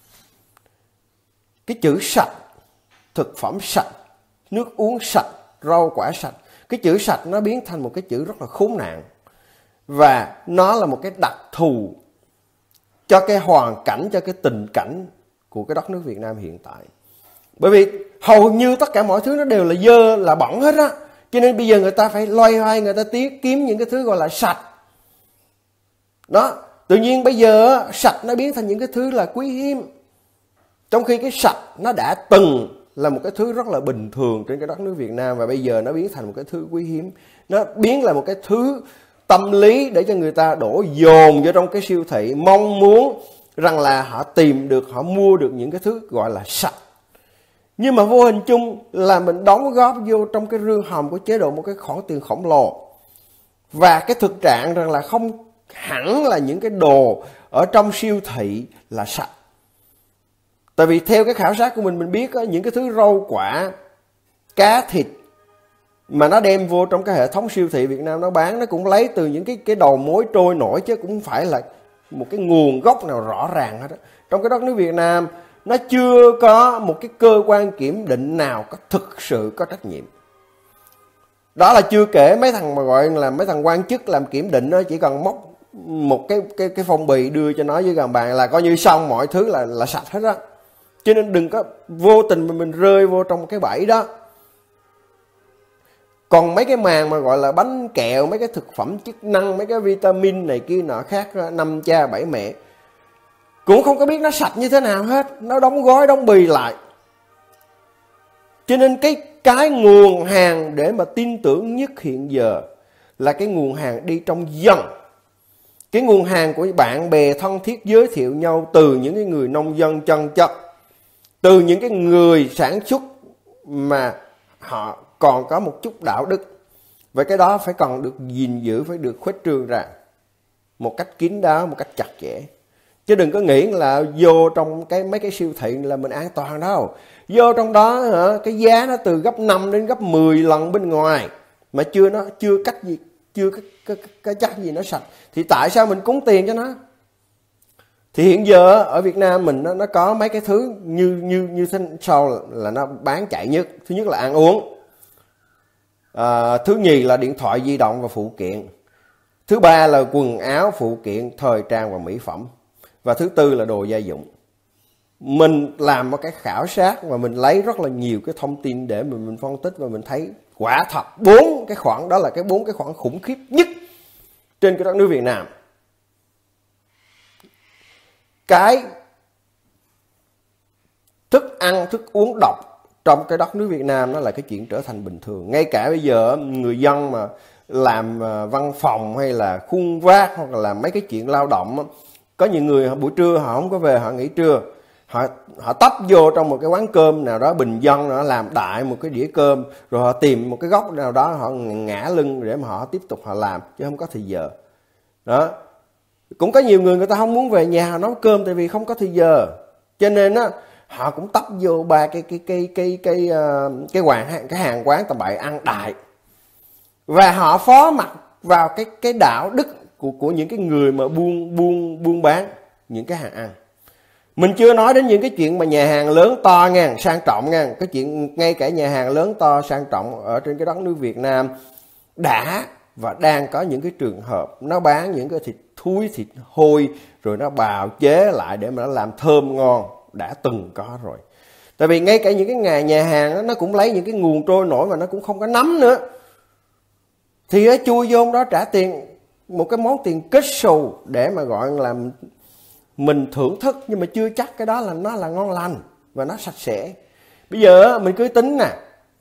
Cái chữ sạch, thực phẩm sạch, nước uống sạch, rau quả sạch, cái chữ sạch nó biến thành một cái chữ rất là khốn nạn. Và nó là một cái đặc thù cho cái hoàn cảnh, cho cái tình cảnh của cái đất nước Việt Nam hiện tại. Bởi vì hầu như tất cả mọi thứ nó đều là dơ, là bẩn hết á. Cho nên bây giờ người ta phải loay hoay, người ta tiếc kiếm những cái thứ gọi là sạch. Đó, tự nhiên bây giờ sạch nó biến thành những cái thứ là quý hiếm. Trong khi cái sạch nó đã từng là một cái thứ rất là bình thường trên cái đất nước Việt Nam, và bây giờ nó biến thành một cái thứ quý hiếm. Nó biến là một cái thứ tâm lý để cho người ta đổ dồn vô trong cái siêu thị, mong muốn rằng là họ tìm được, họ mua được những cái thứ gọi là sạch. Nhưng mà vô hình chung là mình đóng góp vô trong cái rương hòm của chế độ một cái khoản tiền khổng lồ. Và cái thực trạng rằng là không hẳn là những cái đồ ở trong siêu thị là sạch. Tại vì theo cái khảo sát của mình, mình biết đó, những cái thứ rau quả, cá thịt mà nó đem vô trong cái hệ thống siêu thị Việt Nam nó bán, nó cũng lấy từ những cái, cái đầu mối trôi nổi, chứ cũng không phải là một cái nguồn gốc nào rõ ràng hết đó. Trong cái đất nước Việt Nam nó chưa có một cái cơ quan kiểm định nào có thực sự có trách nhiệm. Đó là chưa kể mấy thằng mà gọi là mấy thằng quan chức làm kiểm định nó chỉ cần móc một cái cái cái phong bì đưa cho nó với gần bàn là coi như xong, mọi thứ là là sạch hết đó. Cho nên đừng có vô tình mà mình rơi vô trong cái bẫy đó. Còn mấy cái màng mà gọi là bánh kẹo, mấy cái thực phẩm chức năng, mấy cái vitamin này kia nọ khác, năm cha bảy mẹ, cũng không có biết nó sạch như thế nào hết. Nó đóng gói, đóng bì lại. Cho nên cái, cái nguồn hàng để mà tin tưởng nhất hiện giờ là cái nguồn hàng đi trong dân. Cái nguồn hàng của bạn bè thân thiết giới thiệu nhau từ những cái người nông dân chân chất, từ những cái người sản xuất mà họ còn có một chút đạo đức. Và cái đó phải còn được gìn giữ, phải được khuếch trương ra một cách kín đáo, một cách chặt chẽ. Chứ đừng có nghĩ là vô trong cái mấy cái siêu thị là mình an toàn đâu. Vô trong đó hả, cái giá nó từ gấp năm đến gấp mười lần bên ngoài mà chưa nó chưa cách gì, chưa cái, cái, cái chắc gì nó sạch. Thì tại sao mình cúng tiền cho nó? Thì hiện giờ ở Việt Nam mình nó, nó có mấy cái thứ như như như thế sau là nó bán chạy nhất. Thứ nhất là ăn uống. À, thứ nhì là điện thoại di động và phụ kiện. Thứ ba là quần áo, phụ kiện, thời trang và mỹ phẩm. Và thứ tư là đồ gia dụng. Mình làm một cái khảo sát và mình lấy rất là nhiều cái thông tin để mình, mình phân tích và mình thấy quả thật bốn cái khoản đó là cái bốn cái khoản khủng khiếp nhất trên cái đất nước Việt Nam. Cái thức ăn, thức uống độc trong cái đất nước Việt Nam nó là cái chuyện trở thành bình thường. Ngay cả bây giờ người dân mà làm văn phòng hay là khuôn vác hoặc là làm mấy cái chuyện lao động, có những người buổi trưa họ không có về, họ nghỉ trưa, họ họ tấp vô trong một cái quán cơm nào đó bình dân, nó làm đại một cái đĩa cơm, rồi họ tìm một cái góc nào đó họ ngã lưng để mà họ tiếp tục họ làm, chứ không có thời giờ. Đó. Cũng có nhiều người người ta không muốn về nhà nấu cơm tại vì không có thời giờ, cho nên á họ cũng tấp vô ba cái cái cái cái cái cái cái quán cái hàng quán tầm bậy ăn đại, và họ phó mặc vào cái cái đạo đức của của những cái người mà buôn buôn buôn bán những cái hàng ăn. Mình chưa nói đến những cái chuyện mà nhà hàng lớn to nha, sang trọng nha, cái chuyện ngay cả nhà hàng lớn to sang trọng ở trên cái đất nước Việt Nam đã và đang có những cái trường hợp nó bán những cái thịt thúi, thịt hôi, rồi nó bào chế lại để mà nó làm thơm ngon, đã từng có rồi. Tại vì ngay cả những cái nhà nhà hàng đó, nó cũng lấy những cái nguồn trôi nổi mà nó cũng không có nắm nữa, thì nó chui vô đó trả tiền, một cái món tiền kết xù để mà gọi là mình thưởng thức, nhưng mà chưa chắc cái đó là nó là ngon lành và nó sạch sẽ. Bây giờ mình cứ tính nè,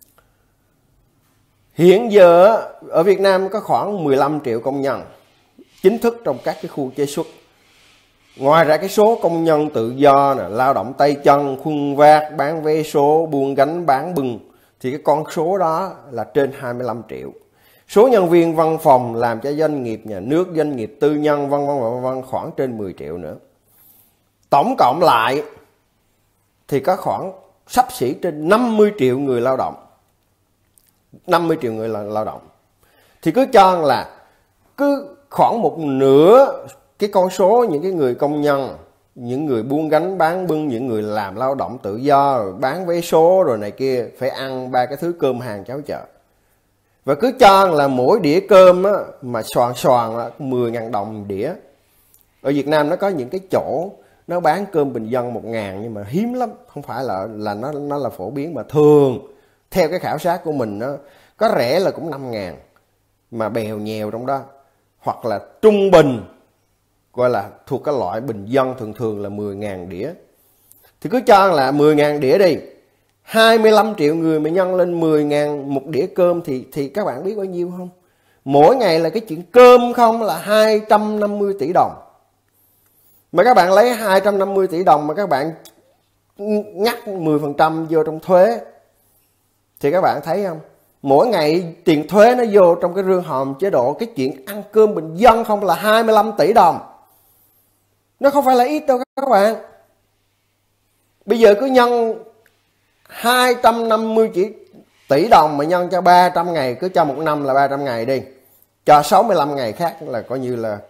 hiện giờ ở Việt Nam có khoảng mười lăm triệu công nhân chính thức trong các cái khu chế xuất. Ngoài ra cái số công nhân tự do nè, lao động tay chân, khuân vác, bán vé số, buôn gánh, bán bưng, thì cái con số đó là trên hai mươi lăm triệu. Số nhân viên văn phòng làm cho doanh nghiệp nhà nước, doanh nghiệp tư nhân vân vân vân vân khoảng trên mười triệu nữa. Tổng cộng lại thì có khoảng xấp xỉ trên năm mươi triệu người lao động. năm mươi triệu người là lao động. Thì cứ cho là cứ khoảng một nửa cái con số những cái người công nhân, những người buôn gánh bán bưng, những người làm lao động tự do, bán vé số rồi này kia phải ăn ba cái thứ cơm hàng cháo chợ. Và cứ cho là mỗi đĩa cơm á, mà xoàn xoàn là mười ngàn đồng đĩa. Ở Việt Nam nó có những cái chỗ nó bán cơm bình dân một ngàn, nhưng mà hiếm lắm, không phải là là nó nó là phổ biến, mà thường theo cái khảo sát của mình nó có rẻ là cũng năm ngàn, mà bèo nhèo trong đó, hoặc là trung bình gọi là thuộc cái loại bình dân thường thường là mười ngàn đĩa. Thì cứ cho là mười ngàn đĩa đi, hai mươi lăm triệu người mà nhân lên mười ngàn một đĩa cơm thì thì các bạn biết bao nhiêu không? Mỗi ngày là cái chuyện cơm không là hai trăm năm mươi tỷ đồng. Mà các bạn lấy hai trăm năm mươi tỷ đồng mà các bạn ngắt mười phần trăm vô trong thuế, thì các bạn thấy không? Mỗi ngày tiền thuế nó vô trong cái rương hòm chế độ, cái chuyện ăn cơm bình dân không là hai mươi lăm tỷ đồng. Nó không phải là ít đâu các bạn. Bây giờ cứ nhân hai trăm năm mươi tỷ đồng mà nhân cho ba trăm ngày, cứ cho một năm là ba trăm ngày đi, cho sáu mươi lăm ngày khác là coi như là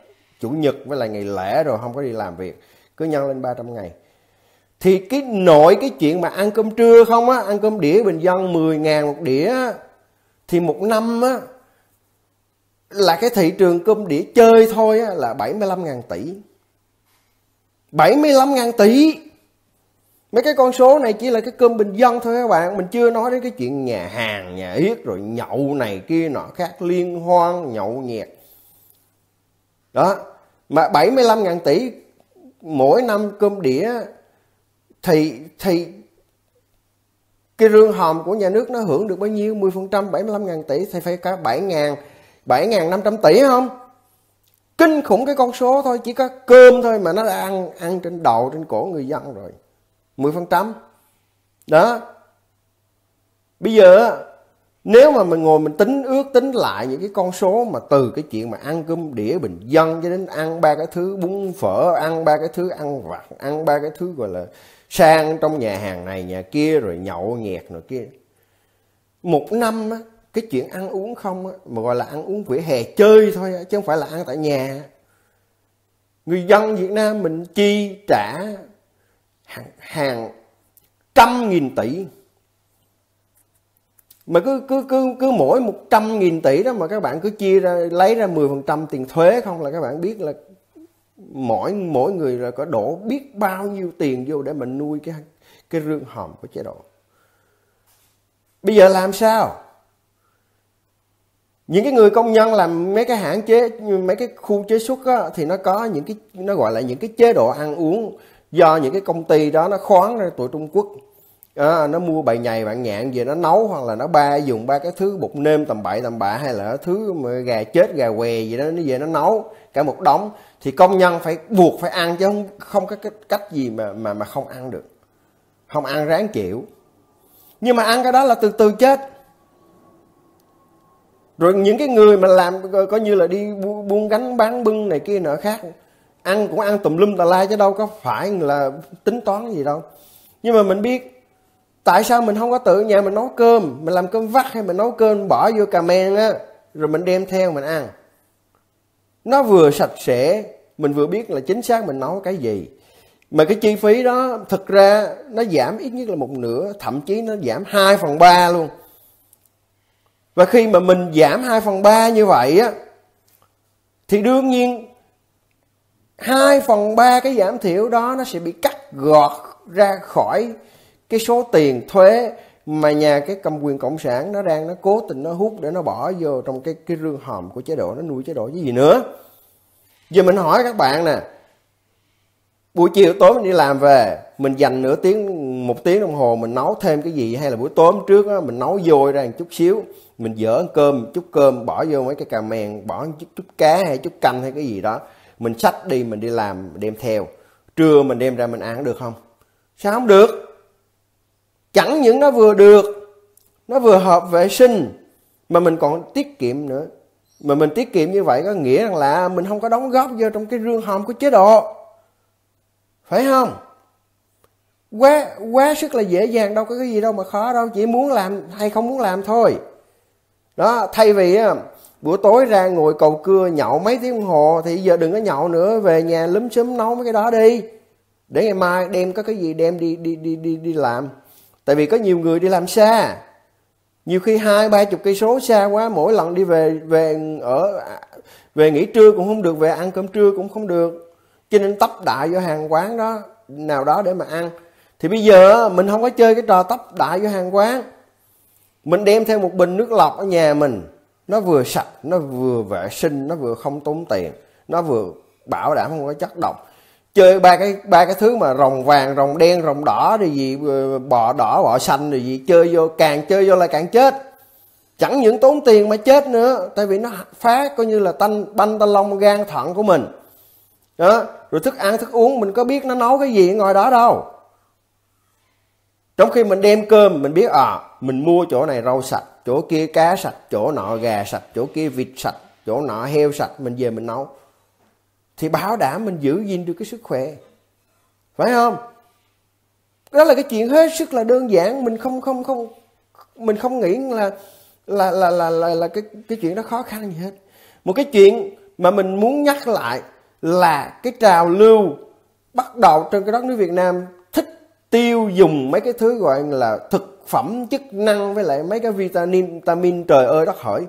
Chủ nhật với lại ngày lễ rồi không có đi làm việc, cứ nhân lên ba trăm ngày. Thì cái nội cái chuyện mà ăn cơm trưa không á, ăn cơm đĩa bình dân mười ngàn một đĩa, thì một năm á là cái thị trường cơm đĩa chơi thôi á, là bảy mươi lăm ngàn tỷ. bảy mươi lăm ngàn tỷ. Mấy cái con số này chỉ là cái cơm bình dân thôi các bạn. Mình chưa nói đến cái chuyện nhà hàng, nhà yết, rồi nhậu này kia nọ khác, liên hoan, nhậu nhẹt. Đó. Mà bảy mươi lăm ngàn tỷ mỗi năm cơm đĩa, Thì thì cái rương hòm của nhà nước nó hưởng được bao nhiêu? mười phần trăm, bảy mươi lăm ngàn tỷ thì phải cả bảy ngàn, bảy ngàn năm trăm tỷ không? Kinh khủng cái con số thôi, chỉ có cơm thôi mà nó đã ăn ăn trên đầu, trên cổ người dân rồi. mười phần trăm. Đó. Bây giờ nếu mà mình ngồi mình tính ước tính lại những cái con số mà từ cái chuyện mà ăn cơm đĩa bình dân cho đến ăn ba cái thứ bún phở, ăn ba cái thứ ăn vặt, ăn ba cái thứ gọi là sang trong nhà hàng này nhà kia, rồi nhậu nhẹt rồi kia. Một năm á, cái chuyện ăn uống không á, mà gọi là ăn uống vỉa hè chơi thôi á, chứ không phải là ăn tại nhà. Người dân Việt Nam mình chi trả hàng, hàng trăm nghìn tỷ. Mà cứ cứ cứ cứ mỗi một trăm nghìn tỷ đó mà các bạn cứ chia ra, lấy ra mười phần trăm tiền thuế không là các bạn biết là mỗi mỗi người là có đổ biết bao nhiêu tiền vô để mình nuôi cái cái rương hòm của chế độ. Bây giờ làm sao? Những cái người công nhân làm mấy cái hãng chế, mấy cái khu chế xuất á, thì nó có những cái, nó gọi là những cái chế độ ăn uống do những cái công ty đó nó khoán ra tụi Trung Quốc. À, nó mua bày nhầy bạn nhạn về nó nấu, hoặc là nó ba dùng ba cái thứ bột nêm tầm bậy tầm bạ, hay là thứ mà gà chết gà què gì đó nó về nó nấu cả một đống, thì công nhân phải buộc phải ăn, chứ không không có cái cách gì mà mà mà không ăn được. Không ăn ráng chịu. Nhưng mà ăn cái đó là từ từ chết. Rồi những cái người mà làm coi như là đi buôn gánh bán bưng này kia nọ khác, ăn cũng ăn tùm lum tà la chứ đâu có phải là tính toán gì đâu. Nhưng mà mình biết tại sao mình không có tự nhà mình nấu cơm, mình làm cơm vắt hay mình nấu cơm bỏ vô cà men á, rồi mình đem theo mình ăn. Nó vừa sạch sẽ, mình vừa biết là chính xác mình nấu cái gì. Mà cái chi phí đó thực ra nó giảm ít nhất là một nửa, thậm chí nó giảm hai phần ba luôn. Và khi mà mình giảm hai phần ba như vậy á, thì đương nhiên hai phần ba cái giảm thiểu đó nó sẽ bị cắt gọt ra khỏi cái số tiền thuế mà nhà cái cầm quyền cộng sản nó đang nó cố tình nó hút để nó bỏ vô trong cái cái rương hòm của chế độ, nó nuôi chế độ cái gì nữa. Giờ mình hỏi các bạn nè, buổi chiều tối mình đi làm về, mình dành nửa tiếng, một tiếng đồng hồ mình nấu thêm cái gì, hay là buổi tối hôm trước á, mình nấu vôi ra một chút xíu, mình dỡ cơm, chút cơm bỏ vô mấy cái cà mèn, bỏ chút, chút cá hay chút canh hay cái gì đó, mình xách đi mình đi làm đem theo, trưa mình đem ra mình ăn được không? Sao không được? Chẳng những nó vừa được, nó vừa hợp vệ sinh, mà mình còn tiết kiệm nữa. Mà mình tiết kiệm như vậy có nghĩa rằng là mình không có đóng góp vô trong cái rương hòm của chế độ, phải không? Quá quá sức là dễ dàng, đâu có cái gì đâu mà khó đâu, chỉ muốn làm hay không muốn làm thôi. Đó, thay vì buổi tối ra ngồi cầu cưa nhậu mấy tiếng đồng hồ thì giờ đừng có nhậu nữa, về nhà lúm xúm nấu mấy cái đó đi, để ngày mai đem có cái gì đem đi đi đi đi đi làm. Tại vì có nhiều người đi làm xa, nhiều khi hai ba chục cây số xa quá, mỗi lần đi về về ở về nghỉ trưa cũng không được, về ăn cơm trưa cũng không được, cho nên tấp đại vô hàng quán đó nào đó để mà ăn. Thì bây giờ mình không có chơi cái trò tấp đại vô hàng quán, mình đem theo một bình nước lọc ở nhà mình, nó vừa sạch, nó vừa vệ sinh, nó vừa không tốn tiền, nó vừa bảo đảm không có chất độc. Chơi ba cái ba cái thứ mà rồng vàng, rồng đen, rồng đỏ rồi gì, bò đỏ, bò xanh rồi gì, chơi vô càng chơi vô là càng chết. Chẳng những tốn tiền mà chết nữa, tại vì nó phá coi như là tanh banh tanh long gan thận của mình. Đó, rồi thức ăn thức uống mình có biết nó nấu cái gì ngoài đó đâu. Trong khi mình đem cơm mình biết à, mình mua chỗ này rau sạch, chỗ kia cá sạch, chỗ nọ gà sạch, chỗ kia vịt sạch, chỗ nọ heo sạch, mình về mình nấu, thì bảo đảm mình giữ gìn được cái sức khỏe, phải không? Đó là cái chuyện hết sức là đơn giản, mình không không không mình không nghĩ là là là là là, là cái cái chuyện đó khó khăn gì hết. Một cái chuyện mà mình muốn nhắc lại là cái trào lưu bắt đầu trên cái đất nước Việt Nam thích tiêu dùng mấy cái thứ gọi là thực phẩm chức năng với lại mấy cái vitamin, vitamin trời ơi đất hỡi.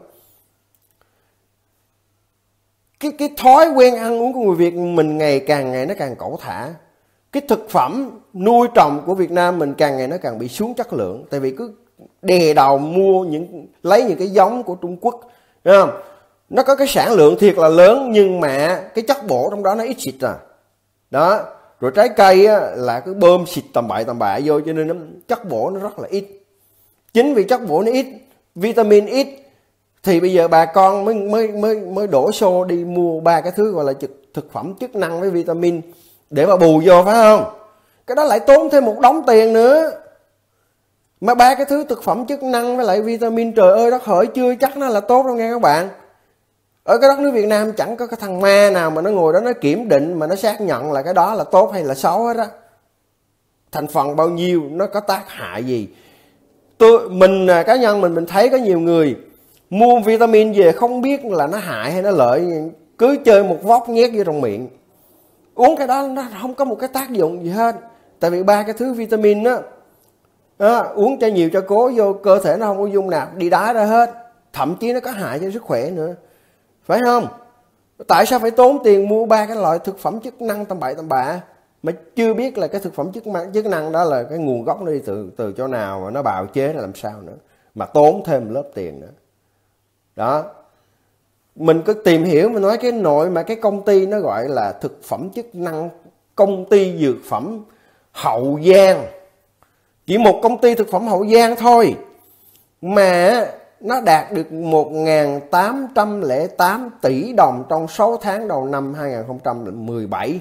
Cái, cái thói quen ăn uống của người Việt mình ngày càng ngày nó càng cẩu thả. Cái thực phẩm nuôi trồng của Việt Nam mình càng ngày nó càng bị xuống chất lượng. Tại vì cứ đè đầu mua những lấy những cái giống của Trung Quốc, thấy không? Nó có cái sản lượng thiệt là lớn nhưng mà cái chất bổ trong đó nó ít xịt à. Đó, rồi trái cây á, là cứ bơm xịt tầm bậy tầm bạ vô cho nên nó, chất bổ nó rất là ít. Chính vì chất bổ nó ít, vitamin ít thì bây giờ bà con mới mới mới mới đổ xô đi mua ba cái thứ gọi là thực phẩm chức năng với vitamin để mà bù vô, phải không? Cái đó lại tốn thêm một đống tiền nữa. Mà ba cái thứ thực phẩm chức năng với lại vitamin trời ơi đất hỡi chưa chắc nó là tốt đâu nghe các bạn. Ở cái đất nước Việt Nam chẳng có cái thằng ma nào mà nó ngồi đó nó kiểm định mà nó xác nhận là cái đó là tốt hay là xấu hết á. Thành phần bao nhiêu, nó có tác hại gì. Tôi mình cá nhân mình mình thấy có nhiều người mua vitamin về không biết là nó hại hay nó lợi, cứ chơi một vốc nhét vô trong miệng. Uống cái đó nó không có một cái tác dụng gì hết. Tại vì ba cái thứ vitamin á, à, uống cho nhiều cho cố vô cơ thể nó không có dung nạp đi đá ra hết, thậm chí nó có hại cho sức khỏe nữa, phải không? Tại sao phải tốn tiền mua ba cái loại thực phẩm chức năng tầm bậy tầm bạ mà chưa biết là cái thực phẩm chức năng chức năng đó là cái nguồn gốc nó đi từ từ chỗ nào mà nó bào chế là làm sao nữa, mà tốn thêm lớp tiền nữa. Đó, mình cứ tìm hiểu, mình nói cái nội mà cái công ty nó gọi là thực phẩm chức năng, công ty dược phẩm Hậu Giang, chỉ một công ty thực phẩm Hậu Giang thôi mà nó đạt được một nghìn tám trăm lẻ tám tỷ đồng trong sáu tháng đầu năm hai nghìn không trăm mười bảy.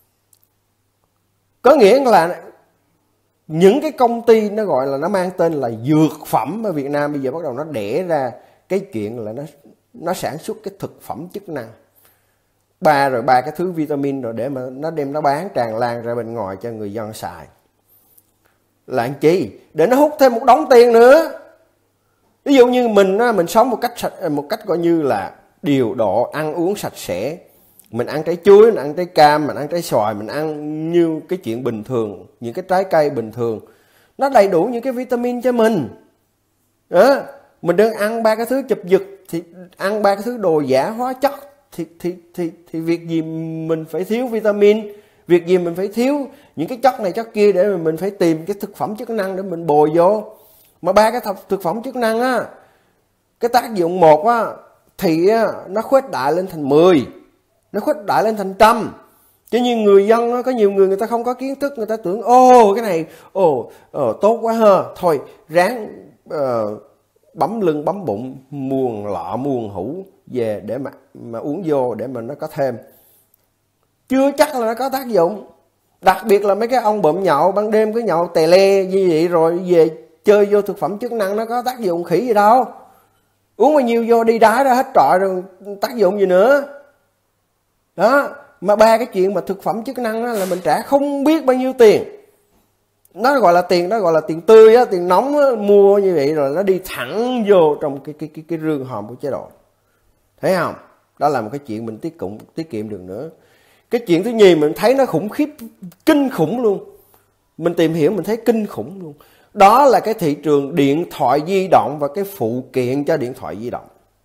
Có nghĩa là những cái công ty nó gọi là nó mang tên là dược phẩm ở Việt Nam bây giờ bắt đầu nó đẻ ra cái chuyện là nó nó sản xuất cái thực phẩm chức năng, ba rồi ba cái thứ vitamin rồi để mà nó đem nó bán tràn lan ra bên ngoài cho người dân xài. Là làm chi? Để nó hút thêm một đống tiền nữa. Ví dụ như mình mình sống một cách sạch, một cách coi như là điều độ, ăn uống sạch sẽ. Mình ăn trái chuối, mình ăn trái cam, mình ăn trái xoài, mình ăn như cái chuyện bình thường, những cái trái cây bình thường. Nó đầy đủ những cái vitamin cho mình. Đó, mình đang ăn ba cái thứ chụp giật thì ăn ba cái thứ đồ giả hóa chất thì thì thì thì việc gì mình phải thiếu vitamin, việc gì mình phải thiếu những cái chất này chất kia để mà mình phải tìm cái thực phẩm chức năng để mình bồi vô. Mà ba cái thực phẩm chức năng á, cái tác dụng một á thì nó khuếch đại lên thành mười, nó khuếch đại lên thành trăm. Chứ như người dân, có nhiều người người ta không có kiến thức, người ta tưởng ô cái này ồ oh, oh, tốt quá ha, thôi ráng uh, bấm lưng bấm bụng muồng lọ muồng hũ về để mà mà uống vô để mà nó có thêm, chưa chắc là nó có tác dụng. Đặc biệt là mấy cái ông bụm nhậu ban đêm cứ nhậu tè le như vậy rồi về chơi vô thực phẩm chức năng nó có tác dụng khỉ gì đâu. Uống bao nhiêu vô đi đá ra hết trọi rồi tác dụng gì nữa. Đó, mà ba cái chuyện mà thực phẩm chức năng đó là mình trả không biết bao nhiêu tiền. Nó gọi là tiền, nó gọi là tiền tươi á, tiền nóng á, mua như vậy rồi nó đi thẳng vô trong cái cái cái cái rương hòm của chế độ. Thấy không? Đó là một cái chuyện mình tiết kiệm tiết kiệm được nữa. Cái chuyện thứ nhì mình thấy nó khủng khiếp, kinh khủng luôn. Mình tìm hiểu mình thấy kinh khủng luôn. Đó là cái thị trường điện thoại di động và cái phụ kiện cho điện thoại di động.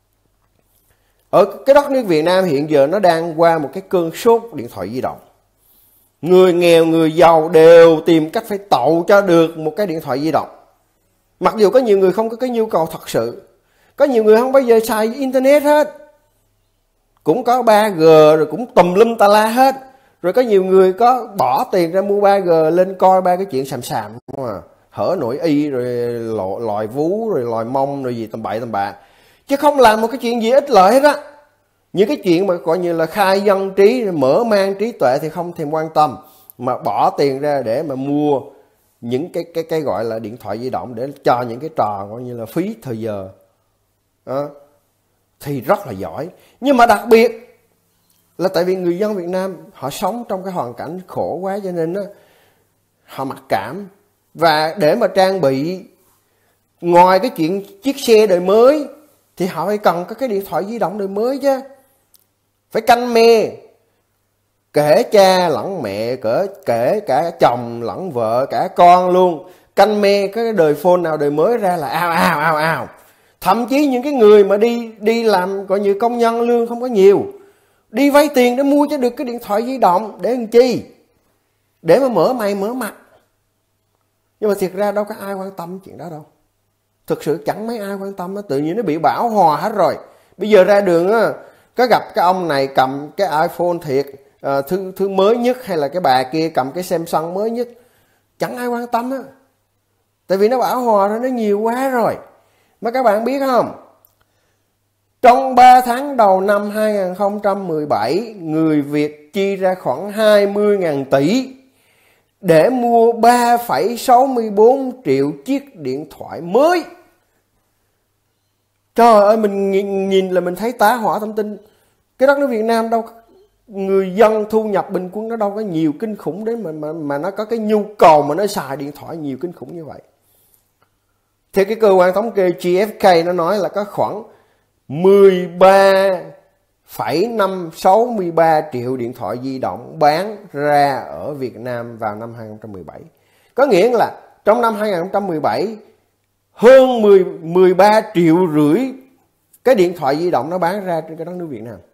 Ở cái đất nước Việt Nam hiện giờ nó đang qua một cái cơn sốt điện thoại di động. Người nghèo, người giàu đều tìm cách phải tậu cho được một cái điện thoại di động. Mặc dù có nhiều người không có cái nhu cầu thật sự. Có nhiều người không bao giờ xài internet hết. Cũng có ba G rồi cũng tùm lum tà la hết. Rồi có nhiều người có bỏ tiền ra mua ba G lên coi ba cái chuyện xàm xàm mà. Hở nội y rồi lòi vú rồi lòi mông rồi gì tầm bậy tầm bạ. Chứ không làm một cái chuyện gì ích lợi hết á. Những cái chuyện mà gọi như là khai dân trí, mở mang trí tuệ thì không thèm quan tâm. Mà bỏ tiền ra để mà mua những cái cái cái gọi là điện thoại di động để cho những cái trò gọi như là phí thời giờ. Đó. Thì rất là giỏi. Nhưng mà đặc biệt là tại vì người dân Việt Nam họ sống trong cái hoàn cảnh khổ quá cho nên đó, họ mặc cảm. Và để mà trang bị ngoài cái chuyện chiếc xe đời mới thì họ phải cần có cái điện thoại di động đời mới chứ. Phải canh me. kể cha lẫn mẹ, kể, kể cả chồng lẫn vợ, cả con luôn. Canh me cái đời phone nào đời mới ra là ào ào ào ào. Thậm chí những cái người mà đi đi làm coi như công nhân lương không có nhiều, đi vay tiền để mua cho được cái điện thoại di động để làm chi? Để mà mở mày mở mặt. Nhưng mà thiệt ra đâu có ai quan tâm chuyện đó đâu. Thực sự chẳng mấy ai quan tâm đó. Tự nhiên nó bị bão hòa hết rồi. Bây giờ ra đường á, có gặp cái ông này cầm cái iPhone thiệt à, thứ, thứ mới nhất, hay là cái bà kia cầm cái Samsung mới nhất, chẳng ai quan tâm á. Tại vì nó bão hòa rồi, nó nhiều quá rồi. Mà các bạn biết không, trong ba tháng đầu năm hai không một bảy, người Việt chi ra khoảng hai mươi nghìn tỷ để mua ba phẩy sáu mươi bốn triệu chiếc điện thoại mới. Trời ơi, mình nhìn, nhìn là mình thấy tá hỏa thông tin. Cái đất nước Việt Nam đâu, người dân thu nhập bình quân nó đâu có nhiều kinh khủng đến mà, mà, mà nó có cái nhu cầu mà nó xài điện thoại nhiều kinh khủng như vậy. Theo cái cơ quan thống kê G F K nó nói là có khoảng mười ba phẩy năm sáu mươi ba triệu điện thoại di động bán ra ở Việt Nam vào năm hai không một bảy. Có nghĩa là trong năm hai không một bảy, hơn mười ba triệu rưỡi cái điện thoại di động nó bán ra trên cái đất nước Việt Nam.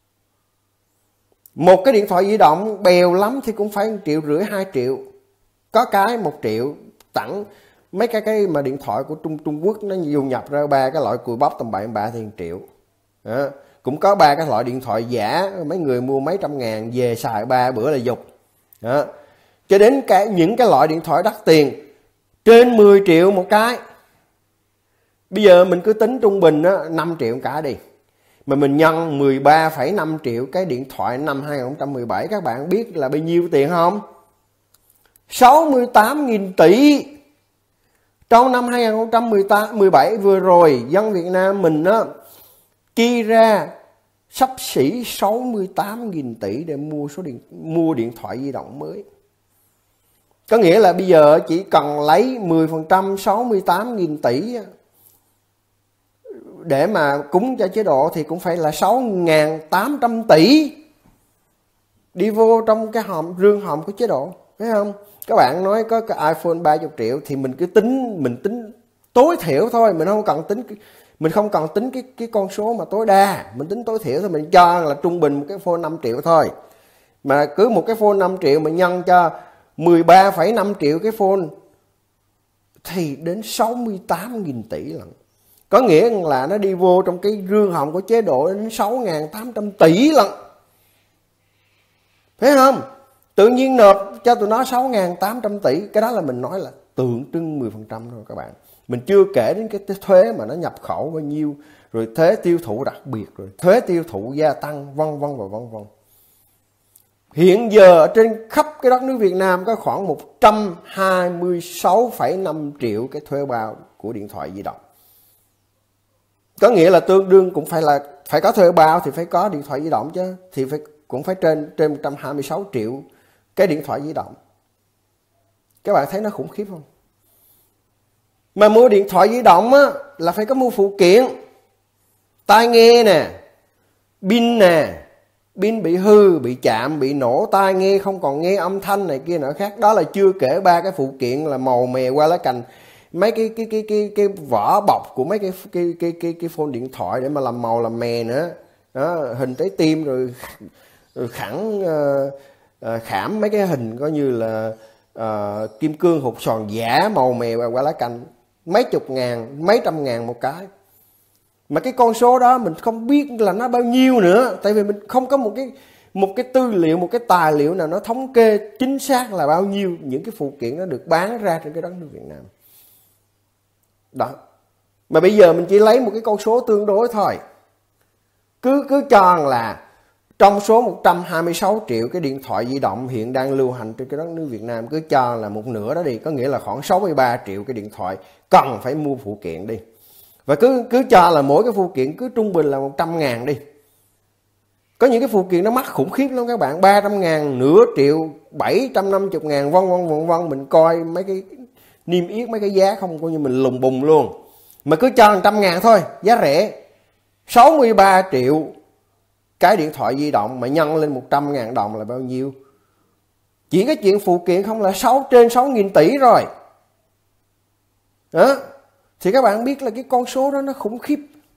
Một cái điện thoại di động bèo lắm thì cũng phải một triệu rưỡi, hai triệu. Có cái một triệu. Tặng mấy cái cái mà điện thoại của Trung Trung Quốc nó dùng nhập ra ba cái loại cùi bắp tầm bậy bạ thì một triệu. Đó. Cũng có ba cái loại điện thoại giả, mấy người mua mấy trăm ngàn về xài ba bữa là dục. Đó. Cho đến cái những cái loại điện thoại đắt tiền trên mười triệu một cái. Bây giờ mình cứ tính trung bình á, năm triệu cả đi. Mà mình nhân mười ba phẩy năm triệu cái điện thoại năm hai không một bảy, các bạn biết là bao nhiêu tiền không? sáu mươi tám nghìn tỷ. Trong năm hai không một bảy vừa rồi, dân Việt Nam mình á, chi ra xấp xỉ sáu mươi tám nghìn tỷ để mua số điện mua điện thoại di động mới. Có nghĩa là bây giờ chỉ cần lấy mười phần trăm sáu mươi tám nghìn tỷ để mà cúng cho chế độ thì cũng phải là sáu nghìn tám trăm tỷ đi vô trong cái hòm rương hòm của chế độ, thấy không? Các bạn nói có cái iPhone ba mươi triệu thì mình cứ tính mình tính tối thiểu thôi, mình không cần tính mình không cần tính cái cái con số mà tối đa, mình tính tối thiểu thôi, mình cho là trung bình một cái phone năm triệu thôi. Mà cứ một cái phone năm triệu mà nhân cho mười ba phẩy năm triệu cái phone thì đến sáu mươi tám nghìn tỷ lần. Có nghĩa là nó đi vô trong cái rương hòm của chế độ đến sáu nghìn tám trăm tỷ lần. Thấy không? Tự nhiên nộp cho tụi nó sáu nghìn tám trăm tỷ. Cái đó là mình nói là tượng trưng mười phần trăm thôi các bạn. Mình chưa kể đến cái thuế mà nó nhập khẩu bao nhiêu, rồi thuế tiêu thụ đặc biệt, rồi thuế tiêu thụ gia tăng, vân vân và vân vân. Hiện giờ trên khắp cái đất nước Việt Nam có khoảng một trăm hai mươi sáu phẩy năm triệu cái thuê bao của điện thoại di động. Có nghĩa là tương đương cũng phải là phải có thuê bao thì phải có điện thoại di động chứ, thì phải cũng phải trên trên một trăm hai mươi sáu triệu cái điện thoại di động. Các bạn thấy nó khủng khiếp không? Mà mua điện thoại di động á là phải có mua phụ kiện, tai nghe nè, pin nè, pin bị hư, bị chạm, bị nổ, tai nghe không còn nghe âm thanh này kia nọ khác. Đó là chưa kể ba cái phụ kiện là màu mè qua lá cành, mấy cái cái cái cái cái vỏ bọc của mấy cái cái cái cái cái phone điện thoại để mà làm màu làm mè nữa. Đó, hình trái tim rồi, rồi khẳng uh, uh, khảm mấy cái hình coi như là uh, kim cương hột sòn giả màu mè qua lá cành, mấy chục ngàn, mấy trăm ngàn một cái. Mà cái con số đó mình không biết là nó bao nhiêu nữa, tại vì mình không có một cái một cái tư liệu, một cái tài liệu nào nó thống kê chính xác là bao nhiêu những cái phụ kiện nó được bán ra trên cái đất nước Việt Nam. Đó. Mà bây giờ mình chỉ lấy một cái con số tương đối thôi. Cứ cứ cho là trong số một trăm hai mươi sáu triệu cái điện thoại di động hiện đang lưu hành trên cái đất nước Việt Nam, cứ cho là một nửa đó đi, có nghĩa là khoảng sáu mươi ba triệu cái điện thoại cần phải mua phụ kiện đi. Và cứ cứ cho là mỗi cái phụ kiện cứ trung bình là một trăm ngàn đi. Có những cái phụ kiện nó mắc khủng khiếp lắm các bạn, ba trăm ngàn, nửa triệu, bảy trăm năm mươi ngàn, vân vân vân vân. Mình coi mấy cái niêm yết mấy cái giá không coi như mình lùng bùng luôn. Mà cứ cho một trăm ngàn thôi, giá rẻ, sáu mươi ba triệu cái điện thoại di động mà nhân lên một trăm ngàn đồng là bao nhiêu? Chỉ cái chuyện phụ kiện không là sáu trên sáu nghìn tỷ rồi. Đó. Thì các bạn biết là cái con số đó nó khủng khiếp.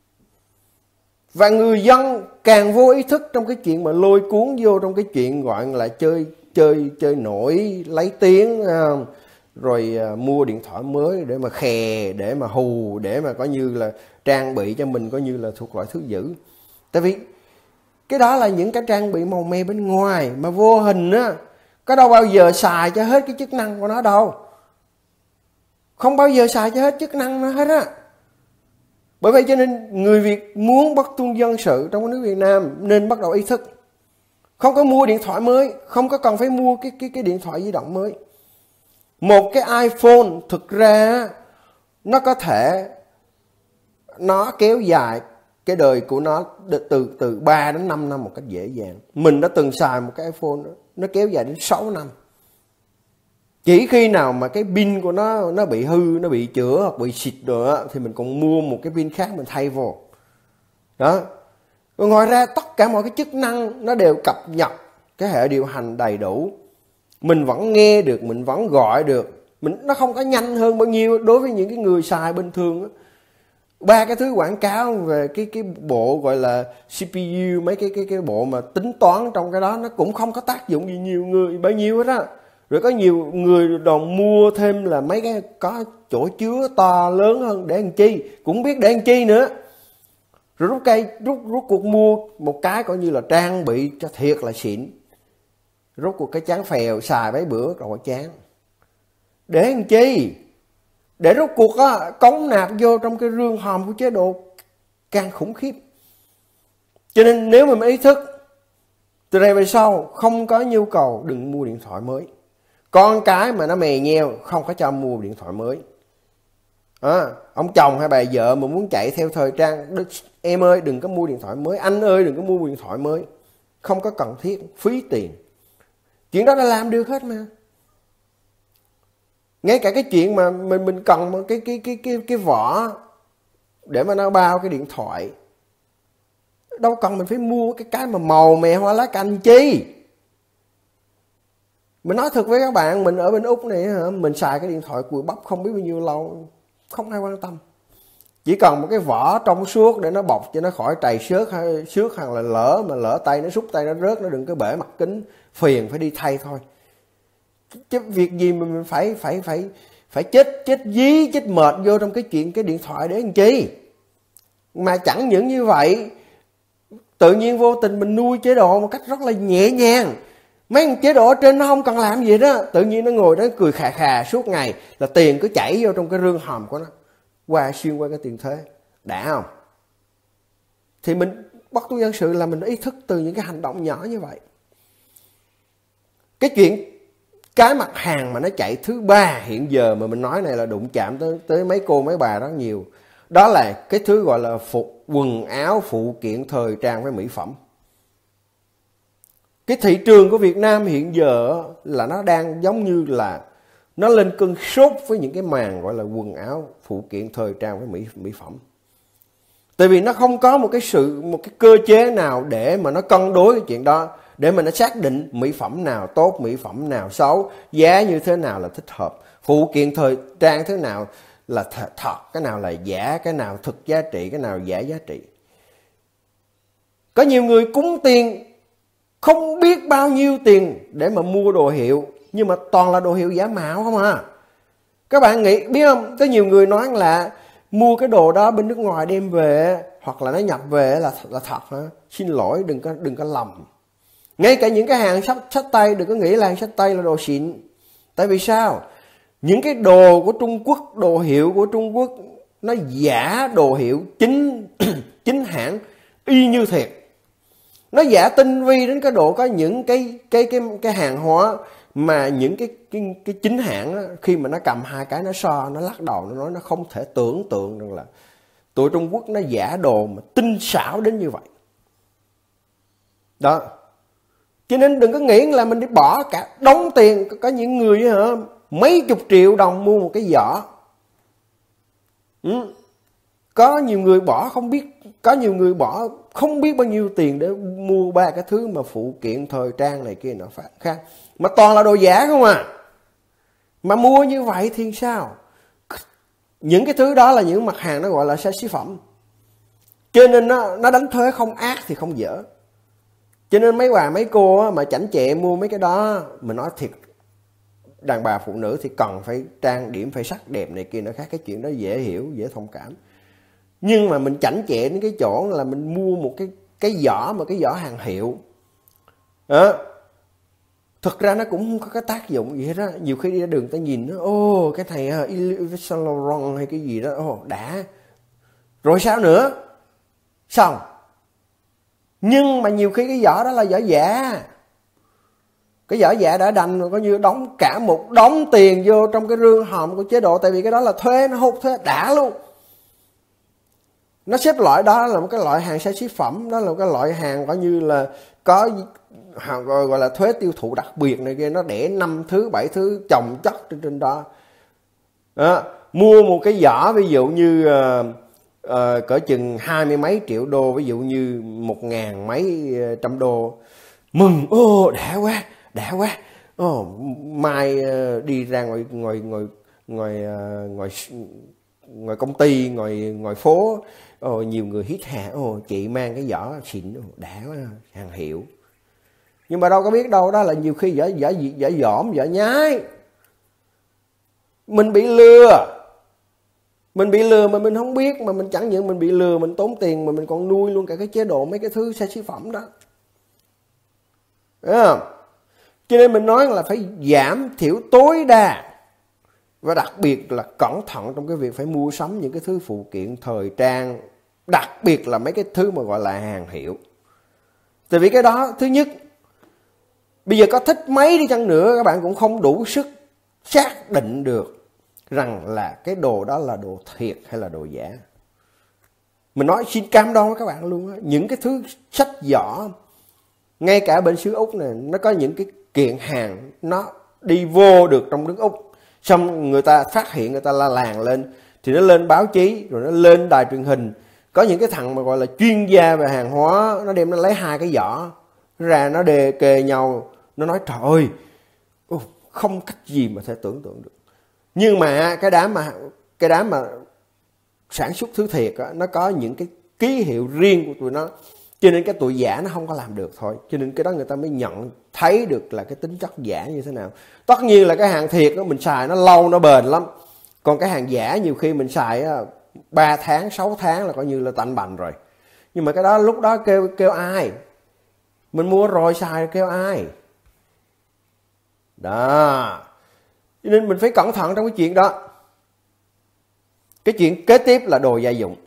Và người dân càng vô ý thức trong cái chuyện mà lôi cuốn vô trong cái chuyện gọi là chơi chơi chơi nổi, lấy tiếng, rồi mua điện thoại mới để mà khè, để mà hù, để mà coi như là trang bị cho mình coi như là thuộc loại thứ dữ. Tại vì cái đó là những cái trang bị màu mè bên ngoài mà vô hình á, có đâu bao giờ xài cho hết cái chức năng của nó đâu. Không bao giờ xài cho hết chức năng nó hết á. Bởi vậy cho nên người Việt muốn bất tuân dân sự trong nước Việt Nam nên bắt đầu ý thức. Không có mua điện thoại mới, không có cần phải mua cái, cái, cái điện thoại di động mới. Một cái iPhone thực ra nó có thể nó kéo dài cái đời của nó từ từ ba đến năm năm một cách dễ dàng. Mình đã từng xài một cái iPhone đó, nó kéo dài đến sáu năm. Chỉ khi nào mà cái pin của nó nó bị hư, nó bị chữa hoặc bị xịt rồi á, thì mình còn mua một cái pin khác mình thay vô. Đó. Còn ngoài ra tất cả mọi cái chức năng nó đều cập nhật cái hệ điều hành đầy đủ. Mình vẫn nghe được, mình vẫn gọi được. Mình nó không có nhanh hơn bao nhiêu đối với những cái người xài bình thường á. Ba cái thứ quảng cáo về cái cái bộ gọi là xê pê u, mấy cái cái cái bộ mà tính toán trong cái đó nó cũng không có tác dụng gì nhiều người bao nhiêu hết á. Rồi có nhiều người đòi mua thêm là mấy cái có chỗ chứa to lớn hơn để làm chi, cũng biết để làm chi nữa. Rồi rút cây rút rút cuộc mua một cái coi như là trang bị cho thiệt là xịn. Rút cuộc cái chán phèo xài mấy bữa rồi chán. Để làm chi? Để rút cuộc á, cống nạp vô trong cái rương hòm của chế độ càng khủng khiếp. Cho nên nếu mà mình ý thức, từ đây về sau không có nhu cầu đừng mua điện thoại mới. Con cái mà nó mè nheo không có cho mua điện thoại mới. À, ông chồng hay bà vợ mà muốn chạy theo thời trang, em ơi đừng có mua điện thoại mới, anh ơi đừng có mua điện thoại mới. Không có cần thiết, phí tiền. Chuyện đó đã làm được hết mà. Ngay cả cái chuyện mà mình mình cần một cái cái cái cái cái vỏ để mà nó bao cái điện thoại, đâu cần mình phải mua cái cái mà màu mè hoa lá cành chi. Mình nói thật với các bạn, mình ở bên Úc này hả, mình xài cái điện thoại cùi bắp không biết bao nhiêu lâu, không ai quan tâm. Chỉ cần một cái vỏ trong suốt để nó bọc cho nó khỏi trầy xước hay xước, hoặc là lỡ mà lỡ tay nó xúc tay nó rớt, nó đừng có bể mặt kính, phiền phải đi thay thôi. Chứ việc gì mà mình phải phải phải phải chết chết dí chết mệt vô trong cái chuyện cái điện thoại để làm chi. Mà chẳng những như vậy, tự nhiên vô tình mình nuôi chế độ một cách rất là nhẹ nhàng. Mấy chế độ ở trên nó không cần làm gì đó, tự nhiên nó ngồi đó cười khà khà suốt ngày, là tiền cứ chảy vô trong cái rương hòm của nó, qua xuyên qua cái tiền thuế. Đã không? Thì mình bất tuân dân sự là mình ý thức từ những cái hành động nhỏ như vậy. Cái chuyện cái mặt hàng mà nó chạy thứ ba hiện giờ mà mình nói này là đụng chạm tới tới mấy cô mấy bà đó nhiều. Đó là cái thứ gọi là phục quần áo phụ kiện thời trang với mỹ phẩm. Cái thị trường của Việt Nam hiện giờ là nó đang giống như là nó lên cơn sốt với những cái màn gọi là quần áo phụ kiện thời trang với mỹ mỹ phẩm. Tại vì nó không có một cái sự một cái cơ chế nào để mà nó cân đối cái chuyện đó, để mà nó xác định mỹ phẩm nào tốt, mỹ phẩm nào xấu, giá như thế nào là thích hợp, phụ kiện thời trang thế nào là thật, thật cái nào là giả, cái nào thực giá trị, cái nào giả giá trị. Có nhiều người cúng tiền không biết bao nhiêu tiền để mà mua đồ hiệu, nhưng mà toàn là đồ hiệu giả mạo không à. Các bạn nghĩ biết không, có nhiều người nói là mua cái đồ đó bên nước ngoài đem về hoặc là nó nhập về là là thật hả? Xin lỗi, đừng có đừng có lầm. Ngay cả những cái hàng sách sách tay đừng có nghĩ là hàng sách tay là đồ xịn. Tại vì sao? Những cái đồ của Trung Quốc, đồ hiệu của Trung Quốc nó giả đồ hiệu chính chính hãng y như thiệt. Nó giả tinh vi đến cái độ có những cái cái cái cái hàng hóa mà những cái cái cái chính hãng á, khi mà nó cầm hai cái nó so, nó lắc đầu, nó nói nó không thể tưởng tượng được là tụi Trung Quốc nó giả đồ mà tinh xảo đến như vậy. Đó. Cho nên đừng có nghĩ là mình đi bỏ cả đống tiền. Có những người hả, mấy chục triệu đồng mua một cái giỏ. Ừ. Có nhiều người bỏ không biết, có nhiều người bỏ không biết bao nhiêu tiền để mua ba cái thứ mà phụ kiện thời trang này kia nọ khác, mà toàn là đồ giả không à. Mà mua như vậy thì sao? Những cái thứ đó là những mặt hàng nó gọi là xa xỉ phẩm, cho nên nó, nó đánh thuế không ác thì không dở. Cho nên mấy bà mấy cô mà chảnh chẹ mua mấy cái đó, mình nói thiệt, đàn bà phụ nữ thì cần phải trang điểm, phải sắc đẹp này kia nó khác, cái chuyện đó dễ hiểu, dễ thông cảm. Nhưng mà mình chảnh chẹ đến cái chỗ là mình mua một cái cái giỏ mà cái giỏ hàng hiệu đó, thực ra nó cũng không có cái tác dụng gì hết á. Nhiều khi đi ra đường ta nhìn nó, ô cái này Yves Saint Laurent hay cái gì đó, ô đã rồi sao nữa, xong. Nhưng mà nhiều khi cái giỏ đó là giỏ giả, cái giỏ giả đã đành rồi, coi như đóng cả một đống tiền vô trong cái rương hòm của chế độ, tại vì cái đó là thuế, nó hút thuế đã luôn. Nó xếp loại đó là một cái loại hàng xa xỉ phẩm, đó là một cái loại hàng coi như là có hàng gọi, gọi là thuế tiêu thụ đặc biệt này kia, nó để năm thứ bảy thứ chồng chất trên trên đó. Đó. Mua một cái giỏ ví dụ như uh, uh, cỡ chừng hai mươi mấy triệu đô, ví dụ như một ngàn mấy trăm đô, mừng, ô đã quá, đã quá, ô mai uh, đi ra ngoài ngoài ngoài ngoài uh, ngoài ngoài công ty, ngoài ngoài phố, ồ, nhiều người hít hà, ồ chị mang cái giỏ xịn, đã quá, hàng hiệu. Nhưng mà đâu có biết đâu, đó là nhiều khi giỏ giỏ giỏ dỏm, giỏ nhái. Mình bị lừa, mình bị lừa mà mình không biết, mà mình chẳng những mình bị lừa, mình tốn tiền mà mình còn nuôi luôn cả cái chế độ mấy cái thứ xa xỉ phẩm đó. Thấy không? Cho nên mình nói là phải giảm thiểu tối đa, và đặc biệt là cẩn thận trong cái việc phải mua sắm những cái thứ phụ kiện thời trang, đặc biệt là mấy cái thứ mà gọi là hàng hiệu. Tại vì cái đó, thứ nhất, bây giờ có thích mấy đi chăng nữa, các bạn cũng không đủ sức xác định được rằng là cái đồ đó là đồ thiệt hay là đồ giả. Mình nói xin cam đoan với các bạn luôn á, những cái thứ sách giỏ, ngay cả bên xứ Úc này, nó có những cái kiện hàng nó đi vô được trong nước Úc, xong người ta phát hiện, người ta la làng lên, thì nó lên báo chí, rồi nó lên đài truyền hình. Có những cái thằng mà gọi là chuyên gia về hàng hóa, nó đem nó lấy hai cái giỏ ra, nó đề kề nhau, nó nói trời ơi, không cách gì mà thể tưởng tượng được. Nhưng mà cái đám mà cái đám mà sản xuất thứ thiệt á, nó có những cái ký hiệu riêng của tụi nó, cho nên cái tụi giả nó không có làm được thôi. Cho nên cái đó người ta mới nhận thấy được là cái tính chất giả như thế nào. Tất nhiên là cái hàng thiệt đó mình xài nó lâu, nó bền lắm. Còn cái hàng giả nhiều khi mình xài ba tháng, sáu tháng là coi như là tanh bành rồi. Nhưng mà cái đó lúc đó kêu kêu ai? Mình mua rồi xài kêu ai? Đó. Cho nên mình phải cẩn thận trong cái chuyện đó. Cái chuyện kế tiếp là đồ gia dụng.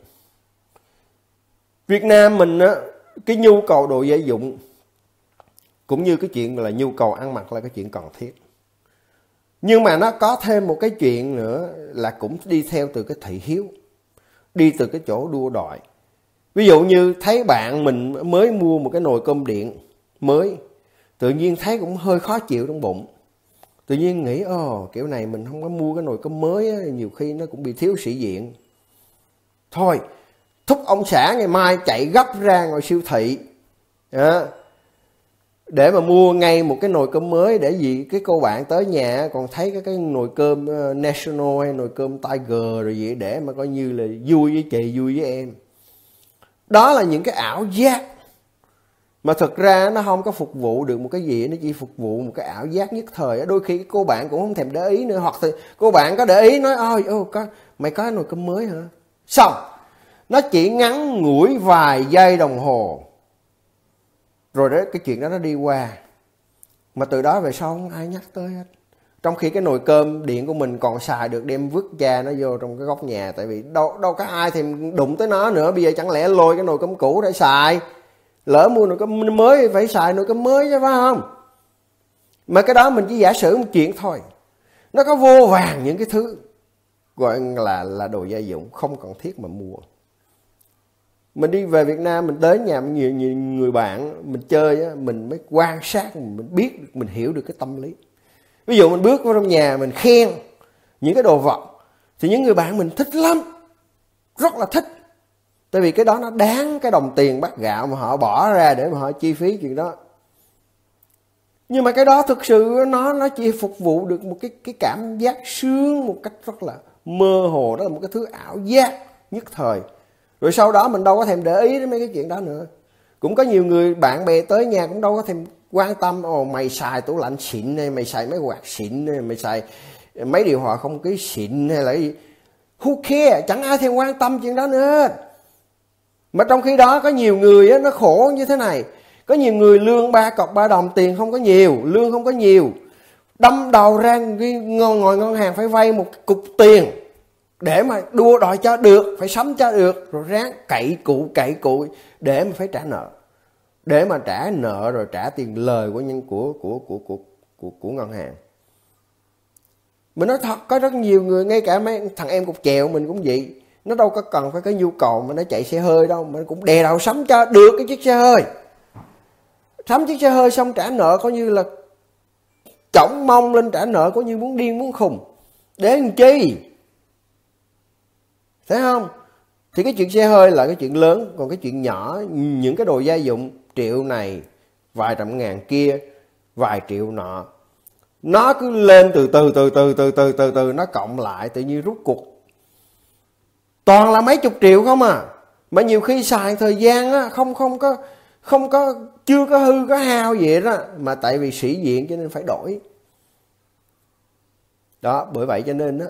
Việt Nam mình á, cái nhu cầu đồ gia dụng cũng như cái chuyện là nhu cầu ăn mặc là cái chuyện cần thiết. Nhưng mà nó có thêm một cái chuyện nữa là cũng đi theo từ cái thị hiếu, đi từ cái chỗ đua đòi. Ví dụ như thấy bạn mình mới mua một cái nồi cơm điện mới, tự nhiên thấy cũng hơi khó chịu trong bụng. Tự nhiên nghĩ, ồ, kiểu này mình không có mua cái nồi cơm mới á, nhiều khi nó cũng bị thiếu sĩ diện. Thôi, thúc ông xã ngày mai chạy gấp ra ngoài siêu thị đó, để mà mua ngay một cái nồi cơm mới, để gì cái cô bạn tới nhà còn thấy cái, cái nồi cơm uh, National hay nồi cơm Tiger rồi gì, để mà coi như là vui với chị, vui với em. Đó là những cái ảo giác mà thực ra nó không có phục vụ được một cái gì, nó chỉ phục vụ một cái ảo giác nhất thời. Đôi khi cô bạn cũng không thèm để ý nữa, hoặc thì cô bạn có để ý nói ôi ô có mày có nồi cơm mới hả? Xong nó chỉ ngắn ngủi vài giây đồng hồ rồi đó, cái chuyện đó nó đi qua, mà từ đó về sau không ai nhắc tới hết. Trong khi cái nồi cơm điện của mình còn xài được, đem vứt ra nó vô trong cái góc nhà, tại vì đâu đâu có ai thèm đụng tới nó nữa. Bây giờ chẳng lẽ lôi cái nồi cơm cũ để xài? Lỡ mua nồi cơm mới phải xài nồi cơm mới chứ, phải không? Mà cái đó mình chỉ giả sử một chuyện thôi. Nó có vô vàn những cái thứ gọi là là đồ gia dụng không cần thiết mà mua. Mình đi về Việt Nam, mình đến nhà nhiều, nhiều người bạn mình chơi á, mình mới quan sát, mình biết, mình hiểu được cái tâm lý. Ví dụ mình bước vào trong nhà mình khen những cái đồ vật thì những người bạn mình thích lắm, rất là thích. Tại vì cái đó nó đáng cái đồng tiền bát gạo mà họ bỏ ra để mà họ chi phí chuyện đó. Nhưng mà cái đó thực sự nó nó chỉ phục vụ được một cái cái cảm giác sướng một cách rất là mơ hồ, đó là một cái thứ ảo giác nhất thời. Rồi sau đó mình đâu có thèm để ý đến mấy cái chuyện đó nữa. Cũng có nhiều người bạn bè tới nhà cũng đâu có thèm quan tâm, ồ mày xài tủ lạnh xịn này, mày xài máy quạt xịn này, mày xài máy điều hòa không khí xịn hay là gì. Who care, chẳng ai thèm quan tâm chuyện đó nữa. Mà trong khi đó có nhiều người á, nó khổ như thế này. Có nhiều người lương ba cọc ba đồng, tiền không có nhiều, lương không có nhiều, đâm đầu ra ngồi ngân hàng phải vay một cục tiền để mà đua đòi cho được, phải sắm cho được, rồi ráng cậy cụ cậy cụ để mà phải trả nợ, để mà trả nợ rồi trả tiền lời của nhân của của của của của, của ngân hàng. Mình nói thật, có rất nhiều người, ngay cả mấy thằng em cục chèo mình cũng vậy, nó đâu có cần phải có nhu cầu mà nó chạy xe hơi đâu, mà nó cũng đè đầu sắm cho được cái chiếc xe hơi. Sắm chiếc xe hơi xong trả nợ coi như là chổng mông lên trả nợ, coi như muốn điên muốn khùng. Để làm chi? Thấy không? Thì cái chuyện xe hơi là cái chuyện lớn, còn cái chuyện nhỏ, những cái đồ gia dụng triệu này, vài trăm ngàn kia, vài triệu nọ, nó cứ lên từ từ từ từ từ từ từ từ nó cộng lại, tự nhiên rút cuộc toàn là mấy chục triệu không à. Mà nhiều khi xài thời gian á, không không có không có chưa có hư có hao gì đó, mà tại vì sĩ diện cho nên phải đổi. Đó, bởi vậy cho nên á,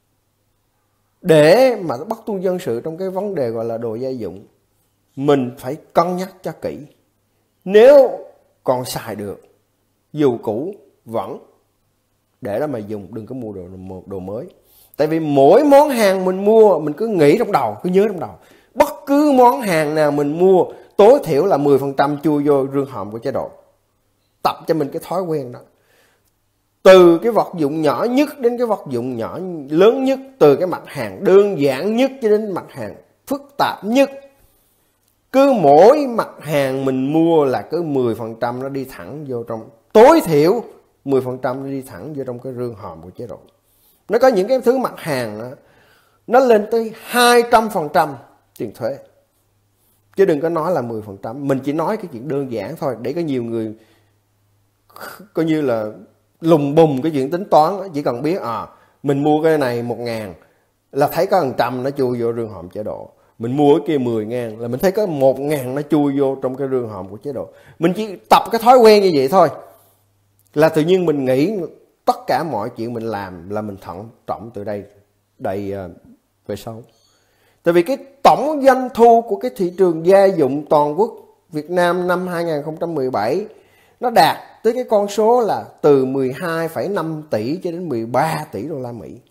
để mà bắt tu dân sự trong cái vấn đề gọi là đồ gia dụng, mình phải cân nhắc cho kỹ. Nếu còn xài được, dù cũ vẫn để đó mà dùng, đừng có mua đồ, đồ mới. Tại vì mỗi món hàng mình mua, mình cứ nghĩ trong đầu, cứ nhớ trong đầu, bất cứ món hàng nào mình mua tối thiểu là mười phần trăm chui vô rương hòm của chế độ. Tập cho mình cái thói quen đó. Từ cái vật dụng nhỏ nhất đến cái vật dụng nhỏ lớn nhất, từ cái mặt hàng đơn giản nhất cho đến mặt hàng phức tạp nhất. Cứ mỗi mặt hàng mình mua là cứ mười phần trăm nó đi thẳng vô trong, tối thiểu mười phần trăm nó đi thẳng vô trong cái rương hòm của chế độ. Nó có những cái thứ mặt hàng đó, nó lên tới hai trăm phần trăm tiền thuế. Chứ đừng có nói là mười phần trăm. Mình chỉ nói cái chuyện đơn giản thôi, để có nhiều người coi như là lùng bùng cái chuyện tính toán. Chỉ cần biết à, mình mua cái này một ngàn là thấy có một trăm nó chui vô rương hòm chế độ. Mình mua cái kia mười ngàn là mình thấy có một ngàn nó chui vô trong cái rương hòm của chế độ. Mình chỉ tập cái thói quen như vậy thôi, là tự nhiên mình nghĩ tất cả mọi chuyện mình làm là mình thận trọng từ đây đầy uh, về sau. Tại vì cái tổng doanh thu của cái thị trường gia dụng toàn quốc Việt Nam năm hai không một bảy nó đạt tới cái con số là từ mười hai phẩy năm tỷ cho đến mười ba tỷ đô la Mỹ.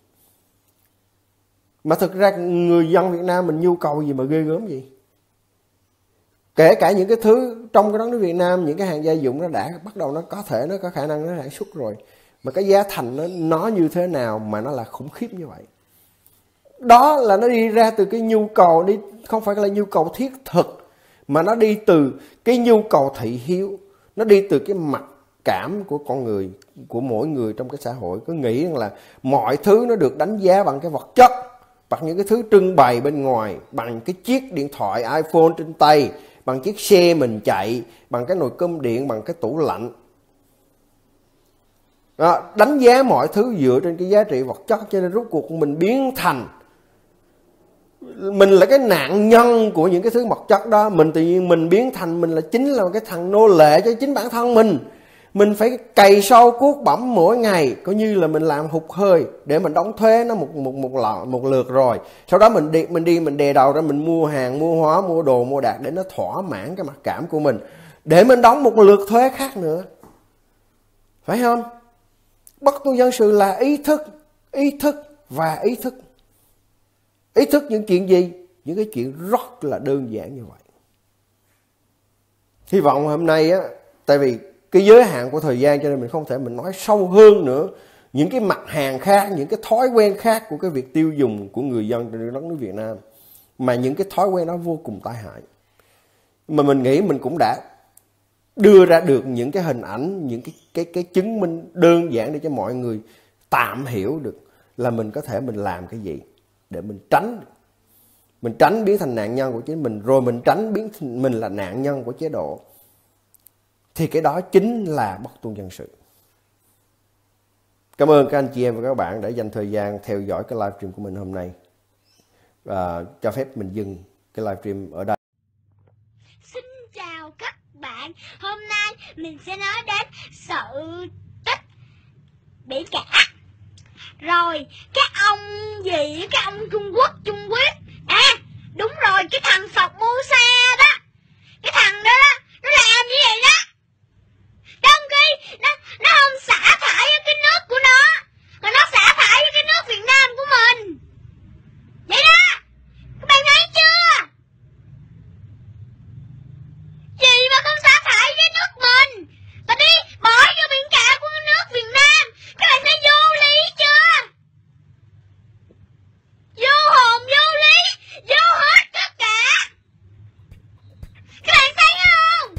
Mà thực ra người dân Việt Nam mình nhu cầu gì mà ghê gớm gì. Kể cả những cái thứ trong cái đất nước Việt Nam, những cái hàng gia dụng nó đã bắt đầu nó có thể nó có khả năng nó sản xuất rồi. Mà cái giá thành nó, nó như thế nào mà nó là khủng khiếp như vậy. Đó là nó đi ra từ cái nhu cầu, đi không phải là nhu cầu thiết thực, mà nó đi từ cái nhu cầu thị hiếu. Nó đi từ cái mặc cảm của con người, của mỗi người trong cái xã hội. Cứ nghĩ rằng là mọi thứ nó được đánh giá bằng cái vật chất, bằng những cái thứ trưng bày bên ngoài, bằng cái chiếc điện thoại iPhone trên tay, bằng chiếc xe mình chạy, bằng cái nồi cơm điện, bằng cái tủ lạnh. Đó, đánh giá mọi thứ dựa trên cái giá trị vật chất, cho nên rốt cuộc mình biến thành, mình là cái nạn nhân của những cái thứ vật chất đó. Mình tự nhiên mình biến thành mình là chính là cái thằng nô lệ cho chính bản thân mình. Mình phải cày sâu cuốc bẩm mỗi ngày, coi như là mình làm hụt hơi để mình đóng thuế nó một một một lọ, một lượt rồi. Sau đó mình đi mình đi mình đè đầu ra mình mua hàng, mua hóa, mua đồ, mua đạt để nó thỏa mãn cái mặc cảm của mình, để mình đóng một lượt thuế khác nữa. Phải không? Bất tu dân sự là ý thức, ý thức và ý thức. Ý thức những chuyện gì? Những cái chuyện rất là đơn giản như vậy. Hy vọng hôm nay á, tại vì cái giới hạn của thời gian cho nên mình không thể mình nói sâu hơn nữa những cái mặt hàng khác, những cái thói quen khác của cái việc tiêu dùng của người dân trên đất nước Việt Nam, mà những cái thói quen đó vô cùng tai hại. Mà mình nghĩ mình cũng đã đưa ra được những cái hình ảnh, những cái cái cái chứng minh đơn giản để cho mọi người tạm hiểu được là mình có thể mình làm cái gì để mình tránh Mình tránh biến thành nạn nhân của chính mình, rồi mình tránh biến mình là nạn nhân của chế độ. Thì cái đó chính là bất tuân dân sự. Cảm ơn các anh chị em và các bạn đã dành thời gian theo dõi cái livestream của mình hôm nay. Và cho phép mình dừng cái livestream ở đây. Xin chào các bạn. Hôm nay mình sẽ nói đến sự tích Bỉ Cả. Rồi cái ông gì, cái ông Trung Quốc, Trung Quốc. À đúng rồi, cái thằng Phật Musa đó. Cái thằng đó, nó làm như vậy đó. Trong khi nó, nó không xả thải ở cái nước của nó, mà nó xả thải ở cái nước Việt Nam của mình. Vậy đó, các bạn thấy chưa? Gì mà không xả thải với nước mình, mà đi bỏ vô biển cả của nước Việt Nam. Các bạn thấy vô lý chưa? Vô hồn, vô lý, vô hết tất cả. Các bạn thấy không?